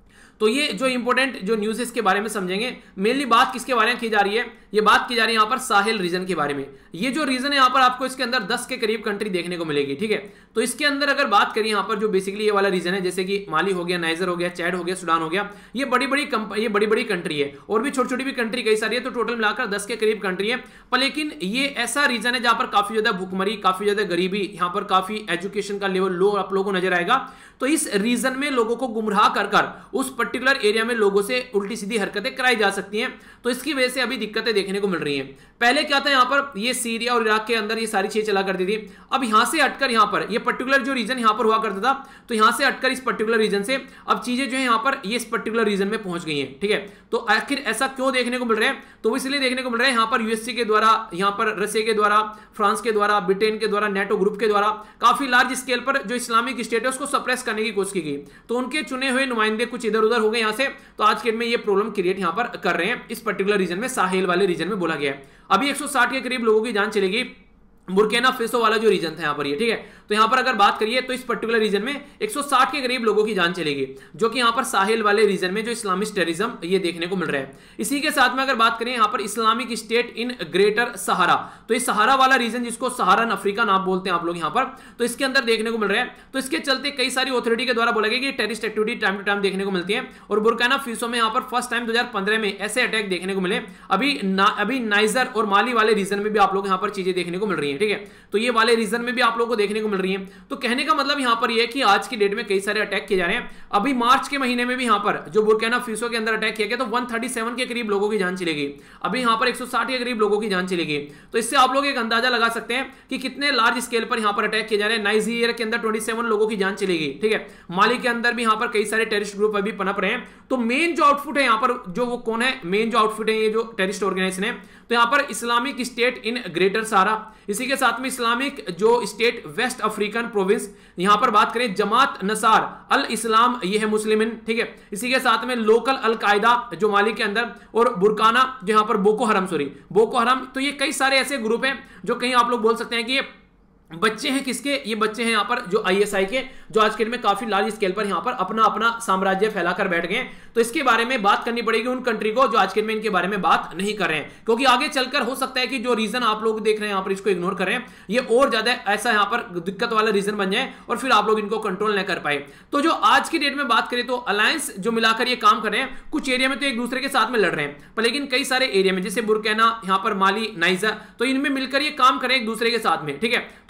तो ये जो इंपॉर्टेंट जो न्यूज़ है इसके बारे में समझेंगे। मेनली बात किसके बारे में की जा रही है, ये बात की जा रही है यहाँ पर साहिल रीजन के बारे में। ये जो रीजन है यहाँ पर आपको इसके अंदर दस के करीब कंट्री देखने को मिलेगी, ठीक है। तो इसके अंदर अगर बात करें यहाँ पर जो बेसिकली ये वाला रीजन है जैसे कि माली हो गया, नाइजर हो गया, चैड हो गया, सूडान हो गया, ये बड़ी बड़ी ये बड़ी बड़ी कंट्री है और भी छोटी छोटी भी कंट्री कई सारी है। तो टोटल मिलाकर दस के करीब कंट्री है। पर लेकिन ये ऐसा रीजन है जहां पर काफी ज्यादा भूखमरी, काफी ज्यादा गरीबी, यहाँ पर काफी एजुकेशन का लेवल लो आप लोगों को नजर आएगा। तो इस रीजन में लोगों को गुमराह कर कर उस पर्टिकुलर एरिया में लोगों से उल्टी सीधी हरकतें कराई जा सकती हैं। तो इसकी वजह से अभी दिक्कतें देखने को मिल रही हैं। पहले क्या था यहाँ पर, ये सीरिया और इराक के अंदर ये सारी चीजें चला करती थी। अब यहां से हटकर यहाँ पर ये पर्टिकुलर जो रीजन यहाँ पर हुआ करता था, तो यहां से हटकर इस पर्टिकुलर रीजन से अब चीजें जो है यहाँ पर ये इस पर्टिकुलर रीजन में पहुंच गई हैं, ठीक है। तो आखिर ऐसा क्यों देखने को मिल रहा है, तो इसलिए देखने को मिल रहा है यहाँ पर यूएसए के द्वारा, यहाँ पर रशिया के द्वारा, फ्रांस के द्वारा, ब्रिटेन के द्वारा, नेटो ग्रुप के द्वारा काफी लार्ज स्केल पर जो इस्लामिक स्टेट है उसको सप्रेस करने की कोशिश की गई। तो उनके चुने हुए नुमाइंदे कुछ इधर उधर हो गए यहाँ से, तो आज के दिन में ये प्रॉब्लम क्रिएट यहाँ पर कर रहे हैं इस पर्टिकुलर रीजन में, साहेल वाले रीजन में बोला गया है। अभी एक सौ साठ के करीब लोगों की जान चलेगी। बुर्किना फेसो वाला जो रीजन था यहाँ पर ये, ठीक है। तो यहाँ पर अगर बात करिए तो इस पर्टिकुलर रीजन में एक सौ साठ के करीब लोगों की जान चलेगी, जो कि यहाँ पर साहिल वाले रीजन में जो इस्लामिक टेररिज्म ये देखने को मिल रहा है। इसी के साथ में अगर बात करें यहाँ पर Islamic State in Greater Sahara, तो ये सहारा वाला रीजन जिसको सहारन अफ्रीका नाम बोलते हैं आप लोग यहाँ पर, तो इसके अंदर देखने को मिल रहा है। तो इसके चलते कई सारी अथॉरिटी के द्वारा बोला गया कि terrorist activity time to time देखने को मिलती है। और बुर्किना फेसो में यहाँ पर फर्स्ट टाइम दो हजार पंद्रह में ऐसे अटैक देखने को मिले। अभी ना, अभी नाइजर और माली वाले रीजन में भी आप लोग यहाँ पर चीजें देखने को मिल रही है, ठीक है। तो ये वाले रीजन में भी आप लोगों को देखने को मिल रही है। तो कहने का मतलब यहां पर ये है कि आज की डेट में कई सारे अटैक किए जा रहे हैं। अभी मार्च के महीने में भी यहां पर जो बुर्किना फेसो के अंदर अटैक किया गया तो एक सौ सैंतीस के करीब लोगों की जान चलेगी। अभी यहां पर एक सौ साठ के करीब लोगों की जान चलेगी। तो इससे आप लोग एक अंदाजा लगा सकते हैं कि कितने लार्ज स्केल पर यहां पर अटैक किए जा रहे हैं। नाइजीरिया के अंदर सत्ताईस लोगों की जान चलेगी, ठीक है। माली के अंदर भी यहां पर कई सारे टेररिस्ट ग्रुप अभी पनप रहे हैं। तो मेन जो आउटफुट है यहां पर जो वो कौन है, मेन जो आउटफुट है ये जो टेररिस्ट ऑर्गेनाइजेशन है, तो यहां पर Islamic State in Greater Sahara, इसी के साथ में इस्लामिक जो स्टेट वेस्ट अफ्रीकन प्रोविंस, यहां पर बात करें जमात नसार अल इस्लाम ये है मुस्लिमिन, ठीक है। इसी के साथ में लोकल अल कायदा जो माली के अंदर, और बुर्काना जो यहां पर बोको हरम, सॉरी बोको हरम। तो ये कई सारे ऐसे ग्रुप हैं जो कहीं आप लोग बोल सकते हैं कि ये बच्चे हैं किसके, ये बच्चे हैं यहाँ पर जो आईएसआई के, जो आज के दिन में काफी लार्ज स्केल पर यहाँ पर अपना अपना साम्राज्य फैलाकर बैठ गए। तो इसके बारे में बात करनी पड़ेगी उन कंट्री को जो आज के दिन में इनके बारे में बात नहीं कर रहे हैं, क्योंकि आगे चलकर हो सकता है कि जो रीजन आप लोग देख रहे हैं यहाँ पर इसको इग्नोर कर रहे हैं, ये और ज्यादा ऐसा यहाँ पर दिक्कत वाला रीजन बन जाए और फिर आप लोग इनको कंट्रोल न कर पाए। तो जो आज की डेट में बात करें तो अलायंस जो मिलाकर ये काम कर रहे हैं, कुछ एरिया में तो एक दूसरे के साथ में लड़ रहे हैं, पर लेकिन कई सारे एरिया में जैसे बुर्किना, यहाँ पर माली, नाइजर, तो इनमें मिलकर ये काम करें एक दूसरे के साथ में, ठीक है। तो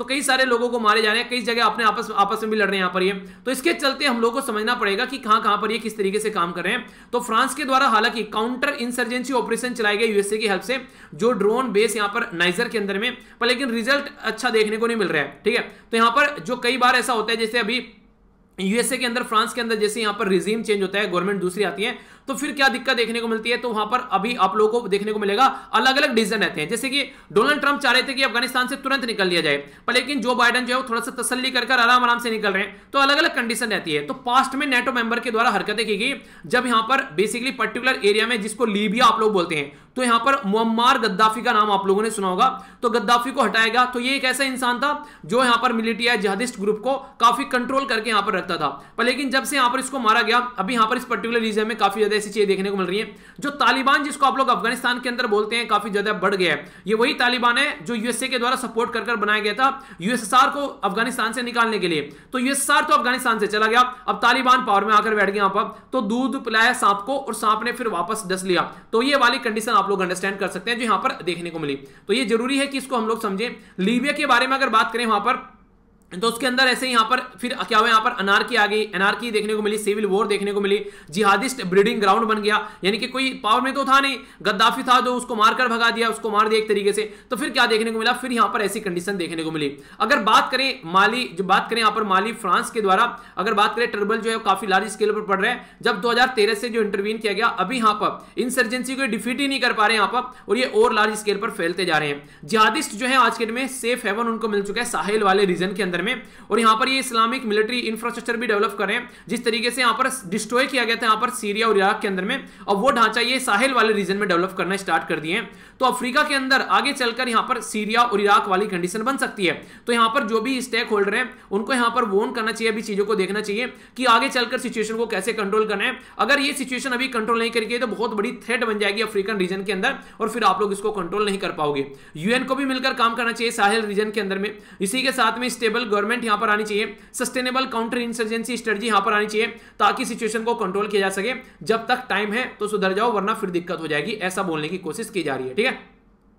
कई सारे लोगों को मारे जा रहे हैं, कई जगह अपने आपस आपस में भी लड़ रहे हैं यहाँ पर ये। तो इसके चलते हम लोग को समझना पड़ेगा कि कहां कहां पर ये किस तरीके से काम कर रहे हैं। तो फ्रांस के द्वारा हालांकि काउंटर इंसर्जेंसी ऑपरेशन चलाए गए यूएसए की हेल्प से, जो ड्रोन बेस यहाँ पर नाइजर के अंदर में, पर लेकिन रिजल्ट अच्छा देखने को नहीं मिल रहा है, ठीक है। तो यहाँ पर जो कई बार ऐसा होता है, जैसे अभी यूएसए के अंदर, फ्रांस के अंदर जैसे यहाँ पर रिजीम चेंज होता है, गवर्नमेंट दूसरी आती है, तो फिर क्या दिक्कत देखने को मिलती है, तो वहां पर अभी आप लोगों को देखने को मिलेगा अलग अलग डिसीजन रहते हैं। जैसे कि डोनाल्ड ट्रंप चाह रहे थे कि अफगानिस्तान से तुरंत निकल लिया जाए, पर लेकिन जो बाइडेन जो है वो थोड़ा सा तसल्ली कर कर आराम आराम से निकल रहे हैं। तो अलग अलग कंडीशन रहती है। तो पास्ट में नेटो मेंबर के द्वारा हरकतें की गई, जब यहां पर बेसिकली पर्टिकुलर एरिया में, जिसको लीबिया आप लोग बोलते हैं, तो यहां पर मुअम्मार गद्दाफी का नाम आप लोगों ने सुना होगा। तो गद्दाफी को हटाएगा, तो ये एक ऐसा इंसान था जो यहां पर मिलिट्री या जिहादिस्ट ग्रुप को काफी कंट्रोल करके यहां पर रखता था। पर लेकिन जब से यहां पर इसको मारा गया, अभी यहां पर इस पर्टिकुलर रीजन में काफी ज्यादा ऐसी चीजें देखने को मिल रही है। जो तालिबान जिसको आप लोग अफगानिस्तान के अंदर बोलते हैं, काफी ज्यादा बढ़ गया है। ये वही तालिबान है जो यूएसए के द्वारा सपोर्ट कर कर बनाया गया था यूएसएसआर को अफगानिस्तान से निकालने के लिए। तो यूएसएसआर तो अफगानिस्तान से चला गया, अब तालिबान पावर में आकर बैठ गया यहां पर। तो दूध पिलाया सांप को और सांप ने फिर वापस डस लिया। तो ये वाली कंडीशन आप लोग अंडरस्टैंड कर सकते हैं जो यहां पर देखने को मिली। तो ये जरूरी है कि इसको हम लोग समझें। लीबिया के बारे में अगर बात करें वहां पर, तो उसके अंदर ऐसे यहां पर फिर क्या हुआ, यहां पर अनार्की आ गई, अनार्की देखने को मिली, सिविल वॉर देखने को मिली, जिहादिस्ट ब्रीडिंग ग्राउंड बन गया। यानी कि कोई पावर में तो था नहीं, गद्दाफी था जो उसको मारकर भगा दिया, उसको मार दिया एक तरीके से। तो फिर क्या देखने को मिला, फिर यहां पर ऐसी कंडीशन देखने को मिली। अगर बात करें माली, जो बात करें यहां पर माली, फ्रांस के द्वारा अगर बात करें, टर्बल जो है काफी लार्ज स्केल पर पड़ रहा है। जब दो हजार तेरह से जो इंटरवीन किया गया, अभी यहां पर इंसर्जेंसी को डिफीट ही नहीं कर पा रहे यहां पर, और ये और लार्ज स्केल पर फैलते जा रहे हैं। जिहादिस्ट जो है आज के दिन में सेफ हेवन उनको मिल चुका है साहिल वाले रीजन के अंदर में, और यहां पर ये इस्लामिक मिलिट्री इंफ्रास्ट्रक्चर भी डेवलप कर रहे हैं। जिस तरीके से यहां पर डिस्ट्रॉय किया गया था यहां पर सीरिया और इराक के अंदर में, और वो ढांचा ये साहिल वाले रीजन में डेवलप करना स्टार्ट कर दिए हैं। तो अफ्रीका के अंदर आगे चलकर यहां पर सीरिया और इराक वाली कंडीशन बन सकती है। तो यहां पर जो भी स्टेक होल्डर हैं उनको यहां पर वॉर्न करना चाहिए, अभी चीजों को देखना चाहिए कि आगे चलकर सिचुएशन को कैसे कंट्रोल करना है। अगर ये सिचुएशन अभी कंट्रोल नहीं करेगी तो बहुत बड़ी थ्रेट बन जाएगी अफ्रीकन रीजन के अंदर, और फिर आप लोग इसको कंट्रोल नहीं कर पाओगे। यूएन को भी मिलकर काम करना चाहिए साहिल रीजन के अंदर में। इसी के साथ में स्टेबल गवर्नमेंट यहां पर आनी चाहिए, सस्टेनेबल काउंटर इंसर्जेंसी स्ट्रेटजी यहां पर आनी चाहिए, ताकि सिचुएशन को कंट्रोल किया जा सके। जब तक टाइम है तो सुधर जाओ, वरना फिर दिक्कत हो जाएगी, ऐसा बोलने की कोशिश की जा रही है, ठीक है।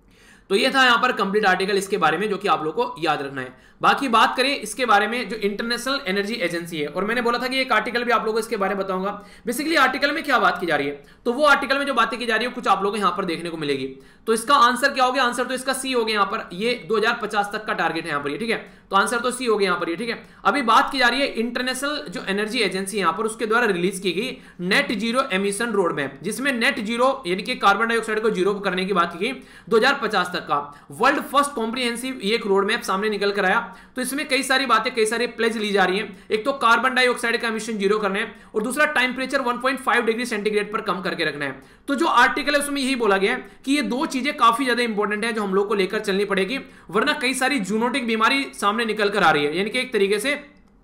तो ये था यहां पर कंप्लीट आर्टिकल इसके बारे में, जो कि आप लोग को याद रखना है। बाकी बात करें इसके बारे में, जो इंटरनेशनल एनर्जी एजेंसी है, और मैंने बोला था कि एक आर्टिकल भी आप लोगों को इसके बारे में बताऊंगा। बेसिकली आर्टिकल में क्या बात की जा रही है, तो वो आर्टिकल में जो बातें की जा रही है कुछ आप लोगों को यहां पर देखने को मिलेगी। तो इसका आंसर क्या हो गया, आंसर तो इसका सी हो गया यहां पर। ये दो हज़ार पचास तक का टारगेट है यहां पर, ये ठीक है। तो आंसर तो सी हो गया यहां पर, ये ठीक है। अभी बात की जा रही है इंटरनेशनल जो एनर्जी एजेंसी यहां पर, उसके द्वारा रिलीज की गई net zero emission road map, जिसमें नेट जीरो यानी कि कार्बन डाइऑक्साइड को जीरो करने की बात की गई दो हज़ार पचास तक का। वर्ल्ड फर्स्ट कॉम्प्रिहेंसिव एक रोड मैप सामने निकल कर आया। तो इसमें कई सारी बातें, कई सारे प्लेज ली जा रही हैं। एक तो कार्बन डाइऑक्साइड का एमिशन जीरो करना है, और दूसरा temperature one point five degree centigrade पर कम करके रखना है। तो जो आर्टिकल है उसमें यही बोला गया है कि ये दो चीजें काफी ज्यादा इंपॉर्टेंट है, जो हम लोग को लेकर चलनी पड़ेगी, वरना कई सारी जूनोटिक बीमारी सामने निकल कर आ रही है। यानी कि एक तरीके से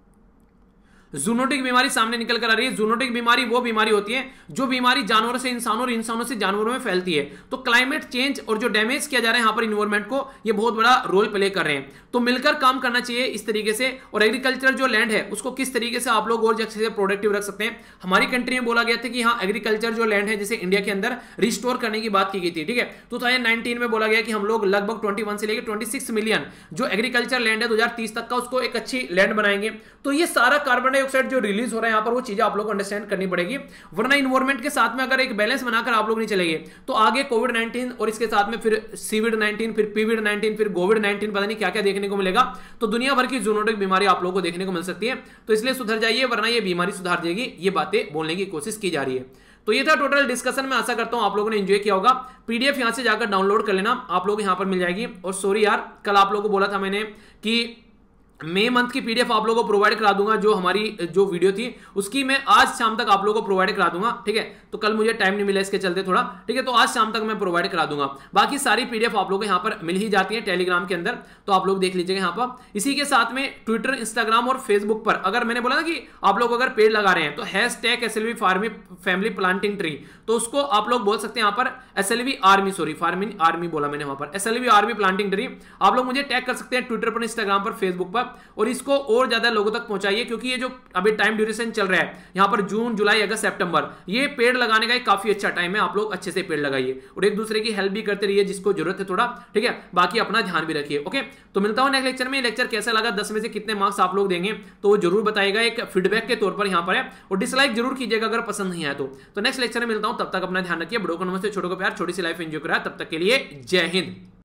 जूनोटिक बीमारी सामने निकल कर आ रही है। जूनोटिक बीमारी वो बीमारी होती है जो बीमारी जानवरों से इंसानों और इंसानों से जानवरों में फैलती है। तो क्लाइमेट चेंज और जो डैमेज किया जा रहा है यहाँ पर इन्वायरमेंट को, ये बहुत बड़ा रोल प्ले कर रहे हैं। तो मिलकर काम करना चाहिए इस तरीके से। और एग्रीकल्चर जो लैंड है उसको किस तरीके से आप लोग और अच्छे से प्रोडक्टिव रख सकते हैं। हमारी कंट्री में बोला गया था कि हाँ एग्रीकल्चर जो लैंड है जैसे इंडिया के अंदर रिस्टोर करने की बात की गई थी, ठीक है। टू थाउजेंड नाइनटीन में बोला गया कि हम लोग लगभग इक्कीस से लेकर छब्बीस मिलियन जो एग्रीकल्चर लैंड है दो हज़ार तीस तक का, उसको एक अच्छी लैंड बनाएंगे। तो ये सारा कार्बन डाइऑक्साइड जो रिलीज हो रहा है यहाँ पर, वो चीजें आप लोग को अंडरस्टैंड करनी पड़ेगी, वरना इन्वायरमेंट के साथ में अगर एक बैलेंस बनाकर आप लोग नहीं चलेंगे तो आगे कोविड नाइनटीन और इसके साथ में फिर सीविड नाइनटीन, फिर पीविड नाइनटीन, फिर कोविड नाइनटीन, पता नहीं क्या क्या देखने को मिलेगा। तो दुनिया भर की जूनोटिक बीमारी आप लोगों को देखने को मिल सकती है। तो इसलिए सुधर जाइए, वरना ये बीमारी सुधार जाएगी। ये बातें बोलने की कोशिश की जा रही है। तो ये था टोटल डिस्कशन। मैं आशा करता हूं आप लोगों ने एंजॉय किया होगा। पीडीएफ यहां से जाकर डाउनलोड कर लेना, आप लोग यहां पर मिल जाएगी। और सॉरी यार, कल आप लोगों को बोला था मैंने कि मई मंथ की पीडीएफ आप लोगों को प्रोवाइड करा दूंगा, जो हमारी जो वीडियो थी उसकी मैं आज शाम तक आप लोगों को प्रोवाइड करा दूंगा, ठीक है। तो कल मुझे टाइम नहीं मिला इसके चलते थोड़ा, ठीक है। तो आज शाम तक मैं प्रोवाइड करा दूंगा। बाकी सारी पीडीएफ आप लोगों को यहाँ पर मिल ही जाती है टेलीग्राम के अंदर, तो आप लोग देख लीजिएगा यहाँ पर। इसी के साथ में ट्विटर, इंस्टाग्राम और फेसबुक पर अगर मैंने बोला ना कि आप लोग अगर पेड़ लगा रहे हैं तो हैश टैग एसएलवी फार्मी फैमिली प्लांटिंग ट्री, तो उसको आप लोग बोल सकते हैं यहाँ पर SLV army, sorry farming army बोला मैंने वहां पर, एसएलवी आर्मी प्लांटिंग ट्री। आप लोग मुझे टैग कर सकते हैं ट्विटर पर, इंस्टाग्राम पर, फेसबुक पर। और इसको और ज्यादा लोगों तक पहुंचाइए, क्योंकि ये जो अभी टाइम ड्यूरेशन चल रहा है यहाँ पर जून जुलाई अगस्त सितंबर, ये पेड़ लगाने का एक काफी अच्छा टाइम है। आप लोग अच्छे से पेड़ लगाइए और एक दूसरे की हेल्प भी करते रहिए जिसको जरूरत है थोड़ा, ठीक है। बाकी अपना ध्यान भी रखिए। ओके, तो मिलता हूं नेक्स्ट लेक्चर में। लेक्चर कैसा लगा, दस में से कितने मार्क्स आप लोग देंगे तो जरूर बताइएगा, एक फीडबैक के तौर पर यहाँ पर है। और डिसलाइक जरूर कीजिएगा अगर पसंद नहीं आया तो। तो नेक्स्ट लेक्चर में मिलता हूं, तब तक अपना ध्यान रखिए, बड़ों को नमस्ते, छोटों को प्यार, छोटी सी लाइफ एंजॉय करा। तब तक के लिए जय हिंद।